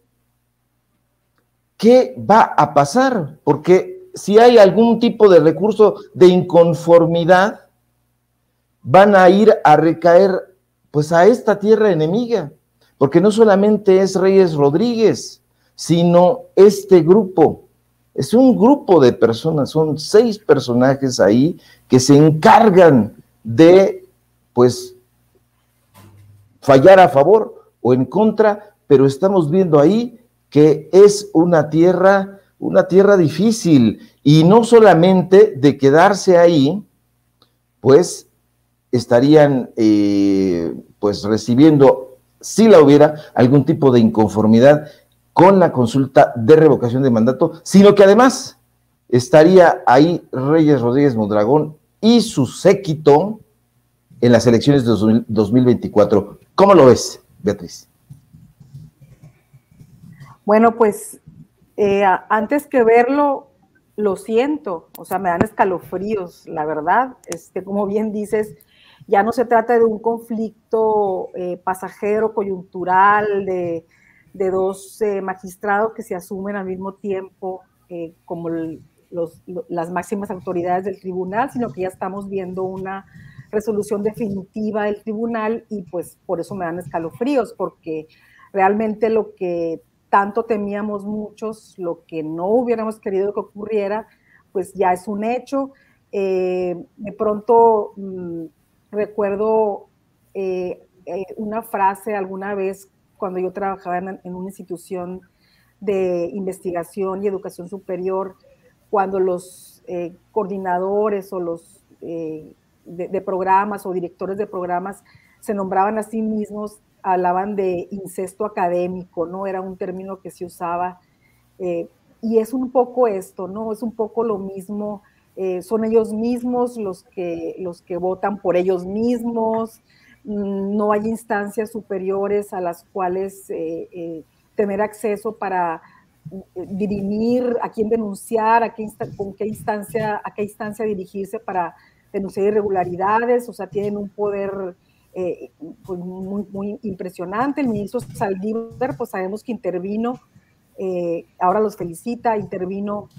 ¿Qué va a pasar? Porque si hay algún tipo de recurso de inconformidad, van a ir a recaer pues a esta tierra enemiga, porque no solamente es Reyes Rodríguez, sino este grupo, es un grupo de personas, son seis personajes ahí que se encargan de pues fallar a favor o en contra, pero estamos viendo ahí que es una tierra, una tierra difícil, y no solamente de quedarse ahí, pues estarían eh, pues recibiendo, si la hubiera, algún tipo de inconformidad con la consulta de revocación de mandato, sino que además estaría ahí Reyes Rodríguez Mondragón y su séquito en las elecciones de dos mil veinticuatro. ¿Cómo lo ves, Beatriz? Bueno, pues eh, antes que verlo, lo siento, o sea, me dan escalofríos, la verdad. Este, como bien dices, ya no se trata de un conflicto eh, pasajero, coyuntural, de, de dos eh, magistrados que se asumen al mismo tiempo eh, como el, los, las máximas autoridades del tribunal, sino que ya estamos viendo una resolución definitiva del tribunal, y pues por eso me dan escalofríos, porque realmente lo que tanto temíamos muchos, lo que no hubiéramos querido que ocurriera, pues ya es un hecho. Eh, de pronto mmm, recuerdo eh, eh, una frase alguna vez cuando yo trabajaba en, en una institución de investigación y educación superior, cuando los eh, coordinadores o los eh, de, de programas o directores de programas se nombraban a sí mismos, hablaban de incesto académico, ¿no? Era un término que se usaba, eh, y es un poco esto, ¿no? Es un poco lo mismo, eh, son ellos mismos los que, los que votan por ellos mismos, mm, no hay instancias superiores a las cuales eh, eh, tener acceso para eh, dirimir a quién denunciar, a qué con qué instancia, a qué instancia dirigirse para denunciar irregularidades, o sea, tienen un poder Eh, pues muy, muy impresionante. El ministro Saldívar, pues sabemos que intervino, eh, ahora los felicita, intervino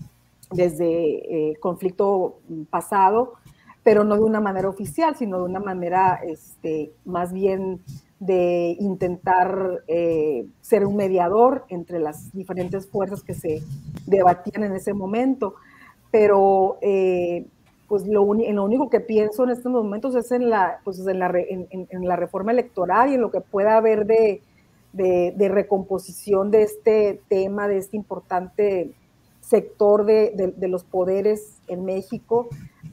desde el eh, conflicto pasado, pero no de una manera oficial, sino de una manera este, más bien de intentar eh, ser un mediador entre las diferentes fuerzas que se debatían en ese momento. Pero eh, pues lo, en lo único que pienso en estos momentos es en la, pues en la, en, en la reforma electoral y en lo que pueda haber de, de, de recomposición de este tema, de este importante sector de, de, de los poderes en México,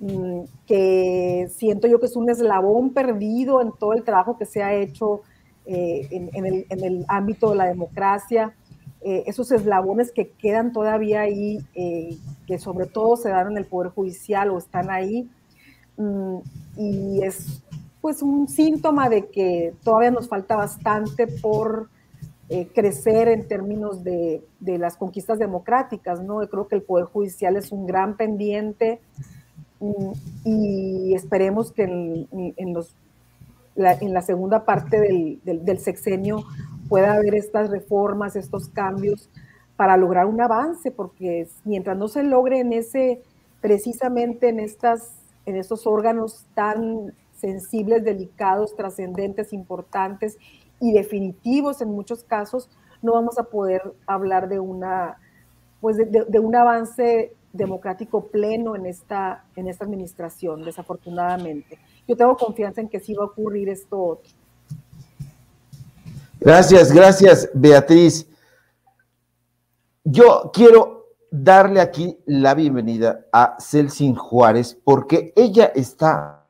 que siento yo que es un eslabón perdido en todo el trabajo que se ha hecho eh, en, en, el, en el ámbito de la democracia. Eh, esos eslabones que quedan todavía ahí, eh, que sobre todo se dan en el Poder Judicial o están ahí, um, y es pues un síntoma de que todavía nos falta bastante por eh, crecer en términos de, de las conquistas democráticas, ¿no? Yo creo que el Poder Judicial es un gran pendiente, um, y esperemos que en, en, los, la, en la segunda parte del, del, del sexenio pueda haber estas reformas, estos cambios para lograr un avance, porque mientras no se logre en ese, precisamente en, estas, en estos órganos tan sensibles, delicados, trascendentes, importantes y definitivos en muchos casos, no vamos a poder hablar de, una, pues de, de, de un avance democrático pleno en esta, en esta administración, desafortunadamente. Yo tengo confianza en que sí va a ocurrir esto otro. Gracias, gracias, Beatriz. yo quiero darle aquí la bienvenida a Celsin Juárez, porque ella está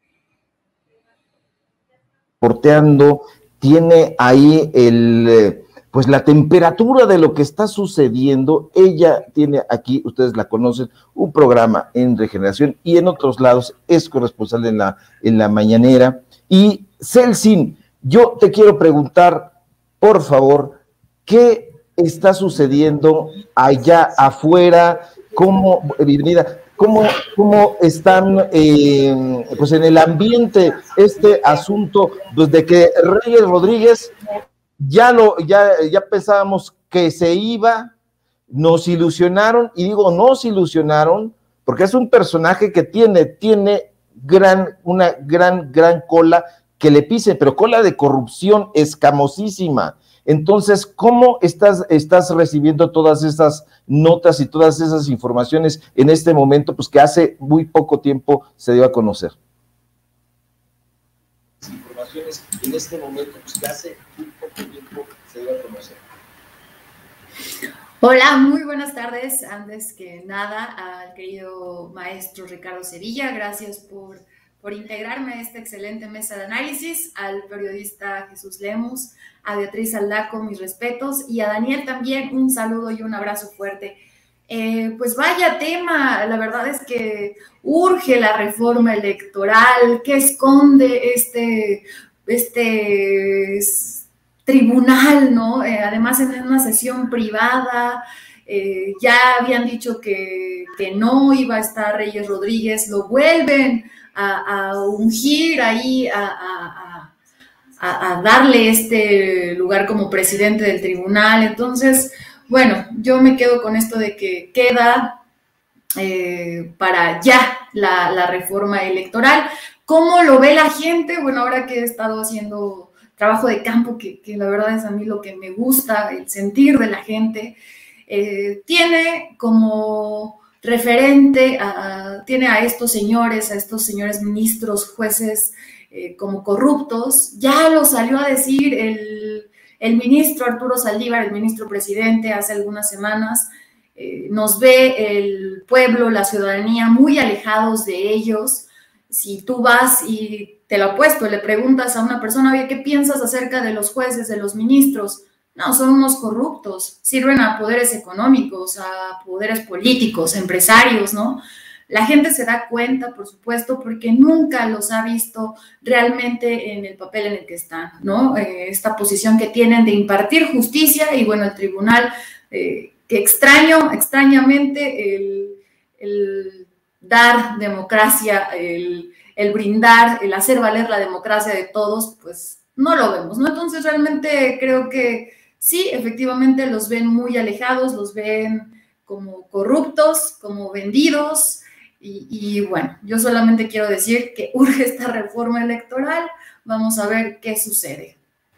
porteando, tiene ahí el, pues la temperatura de lo que está sucediendo. Ella tiene aquí, ustedes la conocen, un programa en Regeneración y en otros lados es corresponsal en la, en la mañanera. Y Celsin, yo te quiero preguntar, por favor, ¿qué está sucediendo allá afuera? ¿Cómo, bienvenida, cómo, cómo están eh, pues en el ambiente este asunto pues, de que Reyes Rodríguez ya lo, ya, ya pensábamos que se iba, nos ilusionaron, y digo nos ilusionaron, porque es un personaje que tiene, tiene gran, una gran, gran cola que le pise, pero cola de corrupción escamosísima. Entonces, ¿cómo estás, estás recibiendo todas esas notas y todas esas informaciones en este momento, pues que hace muy poco tiempo se dio a conocer? Informaciones en este momento, pues que hace muy poco tiempo se dio a conocer. Hola, muy buenas tardes. Antes que nada, al querido maestro Ricardo Sevilla, gracias por, por integrarme a esta excelente mesa de análisis, al periodista Jesús Lemus, a Beatriz Aldaco, mis respetos, y a Daniel también un saludo y un abrazo fuerte. Eh, pues vaya tema, la verdad es que urge la reforma electoral. ¿Qué esconde este, este tribunal, no? Eh, además en una sesión privada, eh, ya habían dicho que, que no iba a estar Reyes Rodríguez, lo vuelven a, a ungir ahí, a, a, a, a darle este lugar como presidente del tribunal. Entonces, bueno, yo me quedo con esto de que queda eh, para ya la, la reforma electoral. ¿Cómo lo ve la gente? Bueno, ahora que he estado haciendo trabajo de campo, que, que la verdad es a mí lo que me gusta, el sentir de la gente, eh, tiene como referente, a, tiene a estos señores, a estos señores ministros, jueces, eh, como corruptos. Ya lo salió a decir el... El ministro Arturo Saldívar, el ministro presidente, hace algunas semanas, eh, nos ve el pueblo, la ciudadanía muy alejados de ellos. Si tú vas y te lo apuesto, le preguntas a una persona, oye, ¿qué piensas acerca de los jueces, de los ministros? No, son unos corruptos, sirven a poderes económicos, a poderes políticos, empresarios, ¿no? La gente se da cuenta, por supuesto, porque nunca los ha visto realmente en el papel en el que están, ¿no? Eh, esta posición que tienen de impartir justicia y, bueno, el tribunal, eh, que extraño, extrañamente, el, el dar democracia, el, el brindar, el hacer valer la democracia de todos, pues no lo vemos, ¿no? Entonces, realmente creo que sí, efectivamente los ven muy alejados, los ven como corruptos, como vendidos. Y, y bueno, yo solamente quiero decir que urge esta reforma electoral. Vamos a ver qué sucede.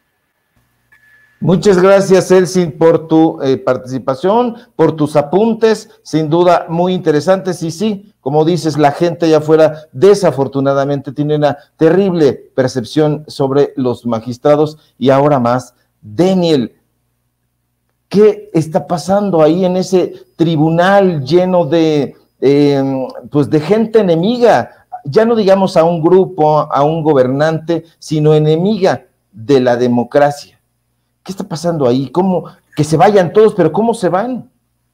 Muchas gracias, Celsin, por tu eh, participación, por tus apuntes, sin duda muy interesantes. Y sí, como dices, la gente allá afuera desafortunadamente tiene una terrible percepción sobre los magistrados. Y ahora más, Daniel, ¿qué está pasando ahí en ese tribunal lleno de... Eh, pues de gente enemiga, ya no digamos a un grupo, a un gobernante, sino enemiga de la democracia? ¿Qué está pasando ahí? ¿Cómo? Que se vayan todos, pero ¿cómo se van?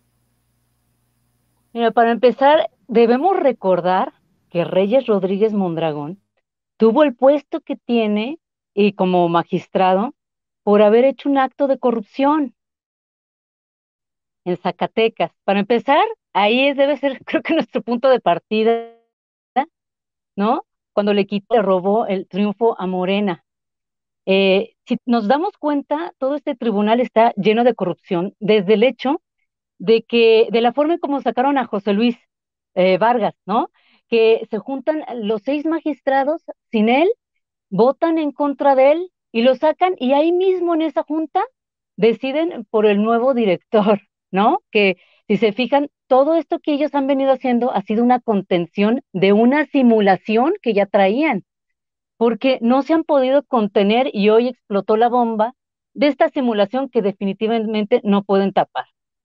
Mira, para empezar, debemos recordar que Reyes Rodríguez Mondragón tuvo el puesto que tiene y como magistrado por haber hecho un acto de corrupción en Zacatecas. Para empezar, ahí debe ser, creo que nuestro punto de partida, ¿no? Cuando le quitó, le robó el triunfo a Morena. Eh, si nos damos cuenta, todo este tribunal está lleno de corrupción, desde el hecho de que, de la forma en cómo sacaron a José Luis eh, Vargas, ¿no? Que se juntan los seis magistrados sin él, votan en contra de él y lo sacan, y ahí mismo en esa junta deciden por el nuevo director, ¿no? Que si se fijan, todo esto que ellos han venido haciendo ha sido una contención de una simulación que ya traían, porque no se han podido contener y hoy explotó la bomba de esta simulación que definitivamente no pueden tapar.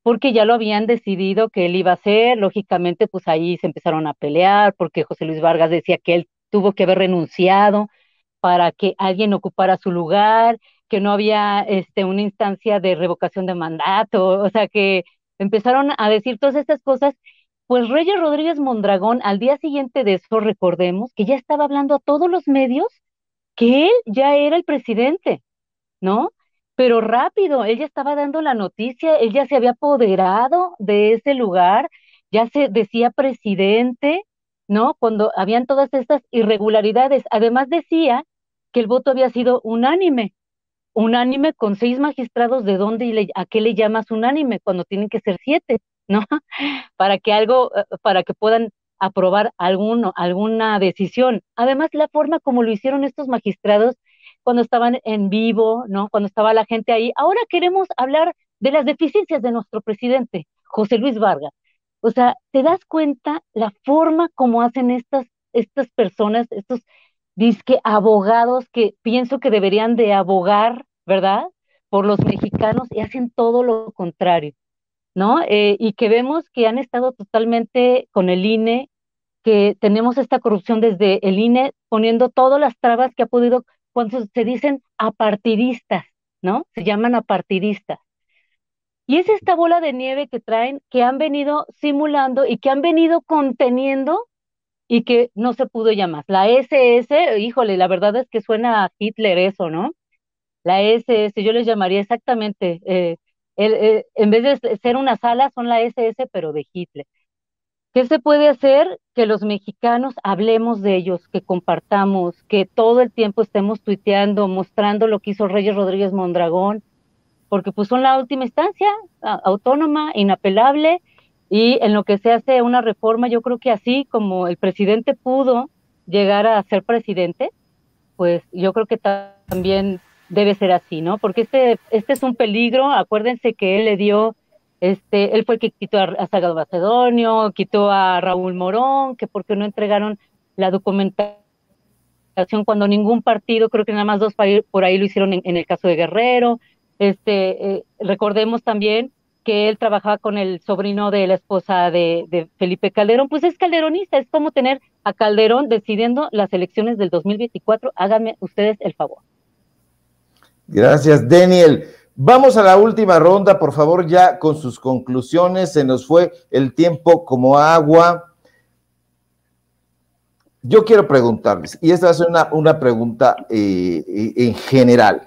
porque ya lo habían decidido que él iba a hacer. Lógicamente, pues ahí se empezaron a pelear, porque José Luis Vargas decía que él tuvo que haber renunciado para que alguien ocupara su lugar, que no había este, una instancia de revocación de mandato, o sea, que empezaron a decir todas estas cosas. Pues Reyes Rodríguez Mondragón, al día siguiente de eso, recordemos que ya estaba hablando a todos los medios que él ya era el presidente, ¿no? Pero rápido, él ya estaba dando la noticia, él ya se había apoderado de ese lugar, ya se decía presidente, ¿no? Cuando habían todas estas irregularidades. Además decía que el voto había sido unánime, unánime con seis magistrados. ¿De dónde y le, a qué le llamas unánime cuando tienen que ser siete, ¿no? Para que algo, para que puedan aprobar alguno, alguna decisión. Además, la forma como lo hicieron estos magistrados cuando estaban en vivo, ¿no? Cuando estaba la gente ahí. Ahora queremos hablar de las deficiencias de nuestro presidente, José Luis Vargas. O sea, ¿te das cuenta la forma como hacen estas, estas personas, estos disque abogados que pienso que deberían de abogar, ¿verdad?, por los mexicanos, y hacen todo lo contrario, ¿no? Eh, y que vemos que han estado totalmente con el I N E, que tenemos esta corrupción desde el I N E, poniendo todas las trabas que ha podido, cuando se dicen apartidistas, ¿no? Se llaman apartidistas. Y es esta bola de nieve que traen, que han venido simulando y que han venido conteniendo y que no se pudo llamar. La ese ese, híjole, la verdad es que suena a Hitler eso, ¿no? La ese ese, yo les llamaría exactamente, eh, el, eh, en vez de ser una sala, son la ese ese, pero de Hitler. ¿Qué se puede hacer? Que los mexicanos hablemos de ellos, que compartamos, que todo el tiempo estemos tuiteando, mostrando lo que hizo Reyes Rodríguez Mondragón, porque pues son la última instancia, autónoma, inapelable, y en lo que se hace una reforma, yo creo que así como el presidente pudo llegar a ser presidente, pues yo creo que también debe ser así, ¿no? Porque este, este es un peligro. Acuérdense que él le dio, este, él fue el que quitó a, a Salgado Macedonio, quitó a Raúl Morón, que porque no entregaron la documentación cuando ningún partido, creo que nada más dos por ahí lo hicieron en, en el caso de Guerrero. Este, eh, recordemos también que él trabajaba con el sobrino de la esposa de, de Felipe Calderón. Pues es calderonista, es como tener a Calderón decidiendo las elecciones del dos mil veinticuatro. Háganme ustedes el favor. Gracias, Daniel. Vamos a la última ronda, por favor, ya con sus conclusiones. Se nos fue el tiempo como agua. Yo quiero preguntarles, y esta va a ser una, una pregunta eh, en general.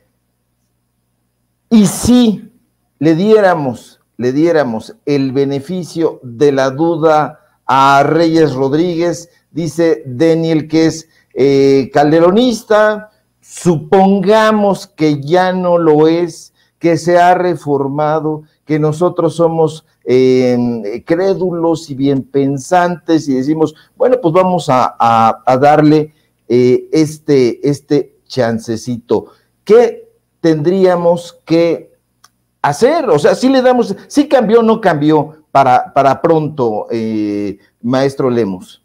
Y si le diéramos, le diéramos el beneficio de la duda a Reyes Rodríguez, dice Daniel que es eh, calderonista, supongamos que ya no lo es, que se ha reformado, que nosotros somos eh, crédulos y bien pensantes y decimos, bueno, pues vamos a, a, a darle eh, este, este chancecito. ¿Qué tendríamos que hacer? O sea, si le damos, si cambió o no cambió para, para pronto, eh, maestro Lemus.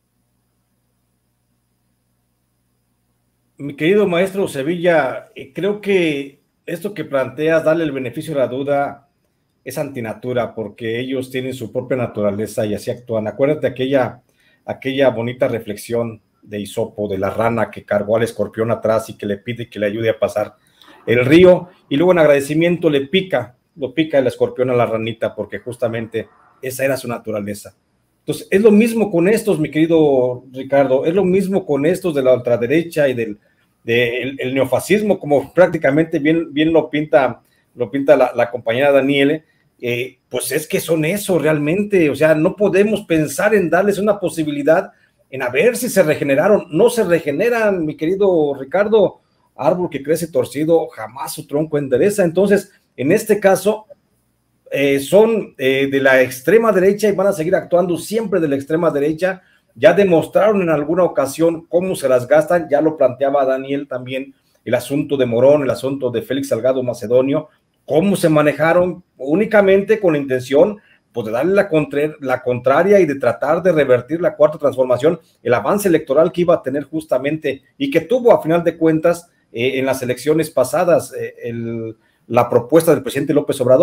Mi querido maestro Sevilla, creo que esto que planteas, darle el beneficio de la duda, es antinatura, porque ellos tienen su propia naturaleza y así actúan. Acuérdate aquella, aquella bonita reflexión de Isopo, de la rana que cargó al escorpión atrás y que le pide que le ayude a pasar el río, y luego en agradecimiento le pica, lo pica el escorpión a la ranita, porque justamente esa era su naturaleza. Entonces, es lo mismo con estos, mi querido Ricardo, es lo mismo con estos de la ultraderecha y del de el, el neofascismo, como prácticamente bien, bien lo pinta, lo pinta la, la compañera Daniele. Eh, pues es que son eso realmente. O sea, no podemos pensar en darles una posibilidad en a ver si se regeneraron. No se regeneran, mi querido Ricardo. Árbol que crece torcido, jamás su tronco endereza. Entonces, en este caso, eh, son eh, de la extrema derecha y van a seguir actuando siempre de la extrema derecha. Ya demostraron en alguna ocasión cómo se las gastan, ya lo planteaba Daniel también, el asunto de Morón, el asunto de Félix Salgado Macedonio, cómo se manejaron únicamente con la intención pues, de darle la, contra, la contraria y de tratar de revertir la cuarta transformación, el avance electoral que iba a tener justamente y que tuvo a final de cuentas eh, en las elecciones pasadas eh, el, la propuesta del presidente López Obrador.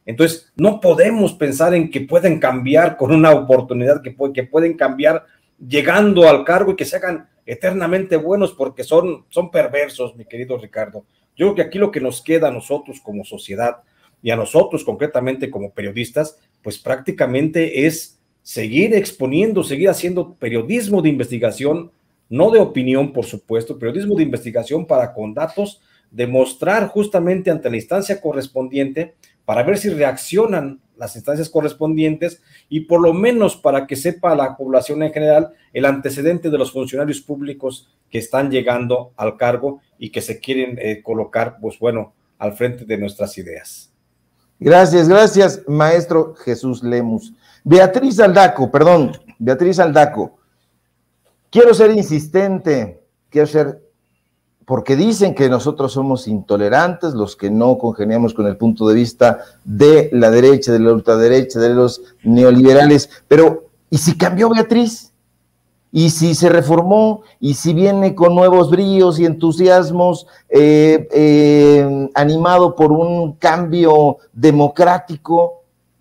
Entonces, no podemos pensar en que pueden cambiar con una oportunidad, que, que pueden cambiar llegando al cargo y que se hagan eternamente buenos, porque son, son perversos, mi querido Ricardo. Yo creo que aquí lo que nos queda a nosotros como sociedad y a nosotros concretamente como periodistas, pues prácticamente es seguir exponiendo, seguir haciendo periodismo de investigación, no de opinión, por supuesto, periodismo de investigación para con datos demostrar justamente ante la instancia correspondiente para ver si reaccionan las instancias correspondientes y por lo menos para que sepa la población en general el antecedente de los funcionarios públicos que están llegando al cargo y que se quieren eh, colocar, pues bueno, al frente de nuestras ideas. Gracias, gracias, maestro Jesús Lemus. Beatriz Aldaco, perdón, Beatriz Aldaco, quiero ser insistente, quiero ser, porque dicen que nosotros somos intolerantes, los que no congeniamos con el punto de vista de la derecha, de la ultraderecha, de los neoliberales, pero ¿y si cambió Beatriz? ¿Y si se reformó? ¿Y si viene con nuevos bríos y entusiasmos, eh, eh, animado por un cambio democrático?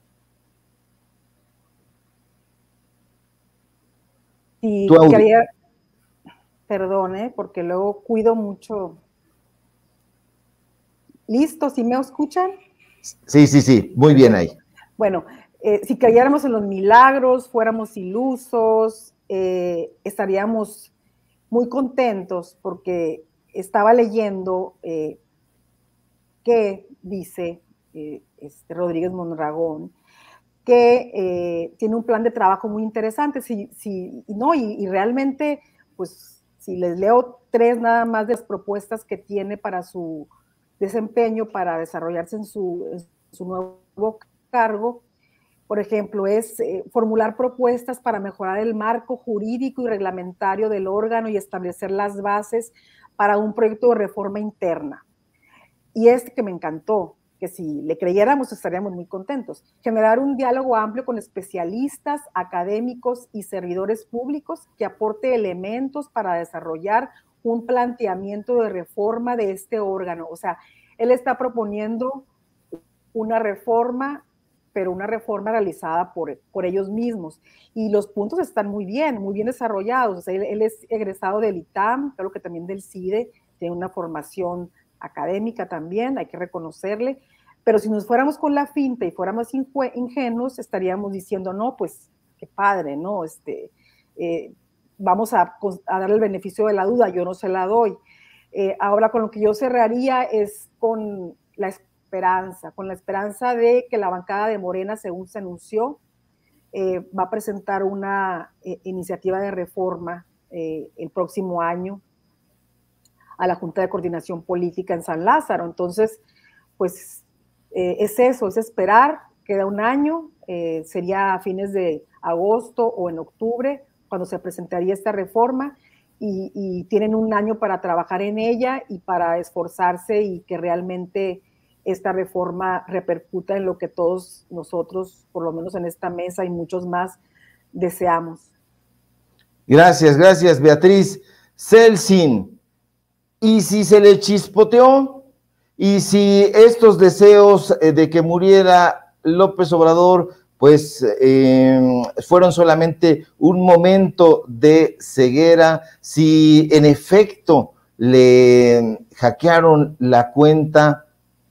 Sí, quería, perdone, porque luego cuido mucho. ¿Listo? ¿Sí me escuchan? Sí, sí, sí, muy bien ahí. Bueno, eh, si creyéramos en los milagros, fuéramos ilusos, eh, estaríamos muy contentos, porque estaba leyendo eh, que dice eh, este Rodríguez Mondragón, que eh, tiene un plan de trabajo muy interesante, si, si, no, y, y realmente, pues, si les leo tres nada más de las propuestas que tiene para su desempeño, para desarrollarse en su, en su nuevo cargo, por ejemplo, es eh, formular propuestas para mejorar el marco jurídico y reglamentario del órgano y establecer las bases para un proyecto de reforma interna. Y este que me encantó, que si le creyéramos estaríamos muy contentos. Generar un diálogo amplio con especialistas, académicos y servidores públicos que aporte elementos para desarrollar un planteamiento de reforma de este órgano. O sea, él está proponiendo una reforma, pero una reforma realizada por, por ellos mismos. Y los puntos están muy bien, muy bien desarrollados. O sea, él, él es egresado del I T A M, creo que también del CIDE, tiene una formación académica también, hay que reconocerle, pero si nos fuéramos con la finta y fuéramos ingenuos, estaríamos diciendo, no, pues, qué padre, ¿no? Este, eh, vamos a, a darle el beneficio de la duda, yo no se la doy. Eh, ahora, con lo que yo cerraría es con la esperanza, con la esperanza de que la bancada de Morena, según se anunció, eh, va a presentar una eh, iniciativa de reforma eh, el próximo año a la Junta de Coordinación Política en San Lázaro. Entonces, pues eh, es eso, es esperar, queda un año, eh, sería a fines de agosto o en octubre cuando se presentaría esta reforma y, y tienen un año para trabajar en ella y para esforzarse y que realmente esta reforma repercuta en lo que todos nosotros, por lo menos en esta mesa y muchos más, deseamos. Gracias, gracias, Beatriz. Celsin, ¿y si se le chispoteó? ¿Y si estos deseos de que muriera López Obrador, pues eh, fueron solamente un momento de ceguera? Si en efecto le hackearon la cuenta,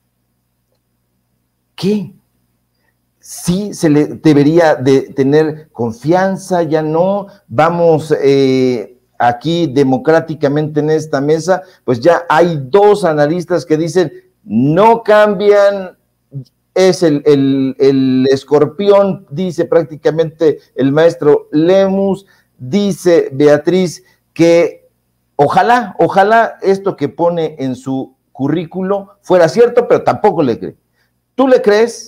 ¿qué? Sí se le debería de tener confianza, ya no, vamos eh, aquí democráticamente en esta mesa, pues ya hay dos analistas que dicen, no cambian, es el, el, el escorpión, dice prácticamente el maestro Lemus, dice Beatriz que ojalá, ojalá esto que pone en su currículo fuera cierto, pero tampoco le cree. ¿Tú le crees?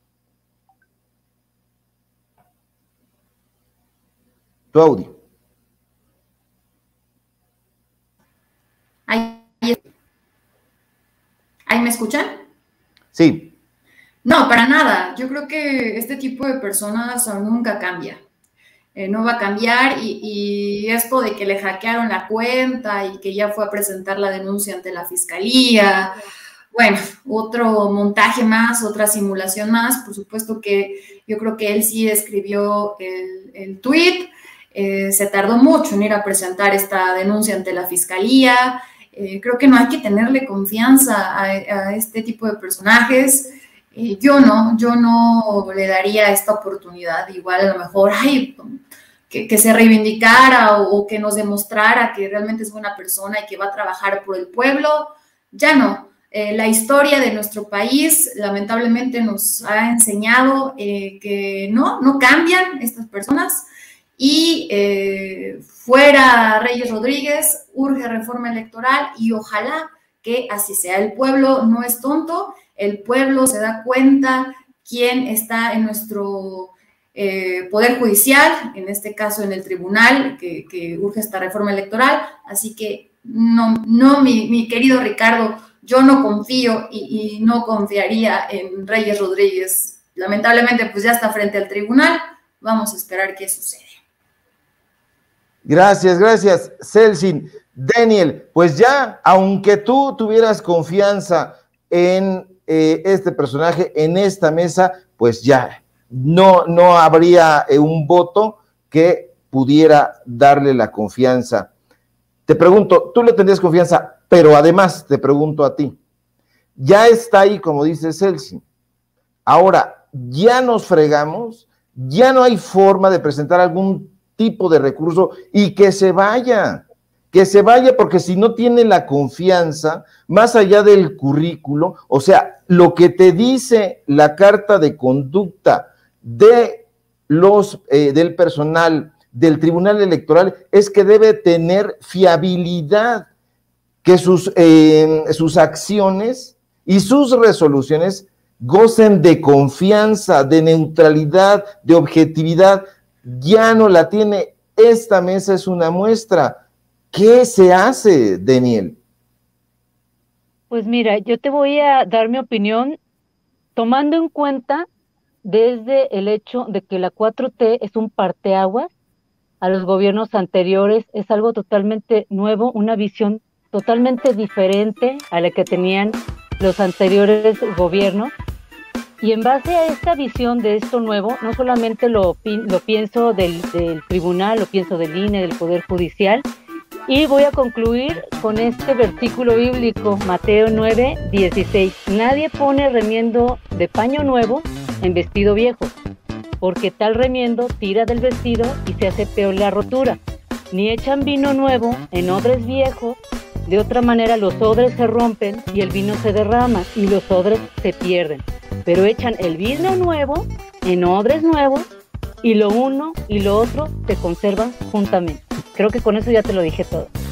Tu audio. ¿Ahí, ¿Ahí me escuchan? Sí. No, para nada. Yo creo que este tipo de personas nunca cambia. Eh, no va a cambiar y, y esto de que le hackearon la cuenta y que ya fue a presentar la denuncia ante la fiscalía. bueno, otro montaje más, otra simulación más. Por supuesto que yo creo que él sí escribió el, el tuit, eh, se tardó mucho en ir a presentar esta denuncia ante la fiscalía. Eh, creo que no hay que tenerle confianza a, a este tipo de personajes. Eh, yo no, yo no le daría esta oportunidad. Igual a lo mejor, ay, que, que se reivindicara o, o que nos demostrara que realmente es buena persona y que va a trabajar por el pueblo. Ya no. Eh, la historia de nuestro país lamentablemente nos ha enseñado eh, que no, no cambian estas personas. Y eh, fuera Reyes Rodríguez, urge reforma electoral y ojalá que así sea. El pueblo no es tonto, el pueblo se da cuenta quién está en nuestro eh, poder judicial, en este caso en el tribunal, que, que urge esta reforma electoral. Así que no, no mi, mi querido Ricardo, yo no confío y, y no confiaría en Reyes Rodríguez. Lamentablemente pues ya está frente al tribunal, vamos a esperar qué sucede. Gracias, gracias, Celsin. Daniel, pues ya, aunque tú tuvieras confianza en eh, este personaje, en esta mesa, pues ya, no, no habría eh, un voto que pudiera darle la confianza. Te pregunto, tú le tendrías confianza, pero además te pregunto a ti, ya está ahí, como dice Celsin. Ahora, ya nos fregamos, ya no hay forma de presentar algún tipo de recurso y que se vaya, que se vaya, porque si no tiene la confianza, más allá del currículo, o sea, lo que te dice la carta de conducta de los, eh, del personal del Tribunal Electoral es que debe tener fiabilidad, que sus, eh, sus acciones y sus resoluciones gocen de confianza, de neutralidad, de objetividad. Ya no la tiene. Esta mesa es una muestra. ¿Qué se hace, Daniel? Pues mira, yo te voy a dar mi opinión tomando en cuenta desde el hecho de que la cuatro T es un parteaguas a los gobiernos anteriores, es algo totalmente nuevo, una visión totalmente diferente a la que tenían los anteriores gobiernos. Y en base a esta visión de esto nuevo, no solamente lo, lo pienso del, del tribunal, lo pienso del I N E, del Poder Judicial, y voy a concluir con este versículo bíblico, Mateo nueve, dieciséis. Nadie pone remiendo de paño nuevo en vestido viejo, porque tal remiendo tira del vestido y se hace peor la rotura. Ni echan vino nuevo en odres viejos, de otra manera los odres se rompen y el vino se derrama y los odres se pierden. Pero echan el vino nuevo en odres nuevos y lo uno y lo otro se conservan juntamente. Creo que con eso ya te lo dije todo.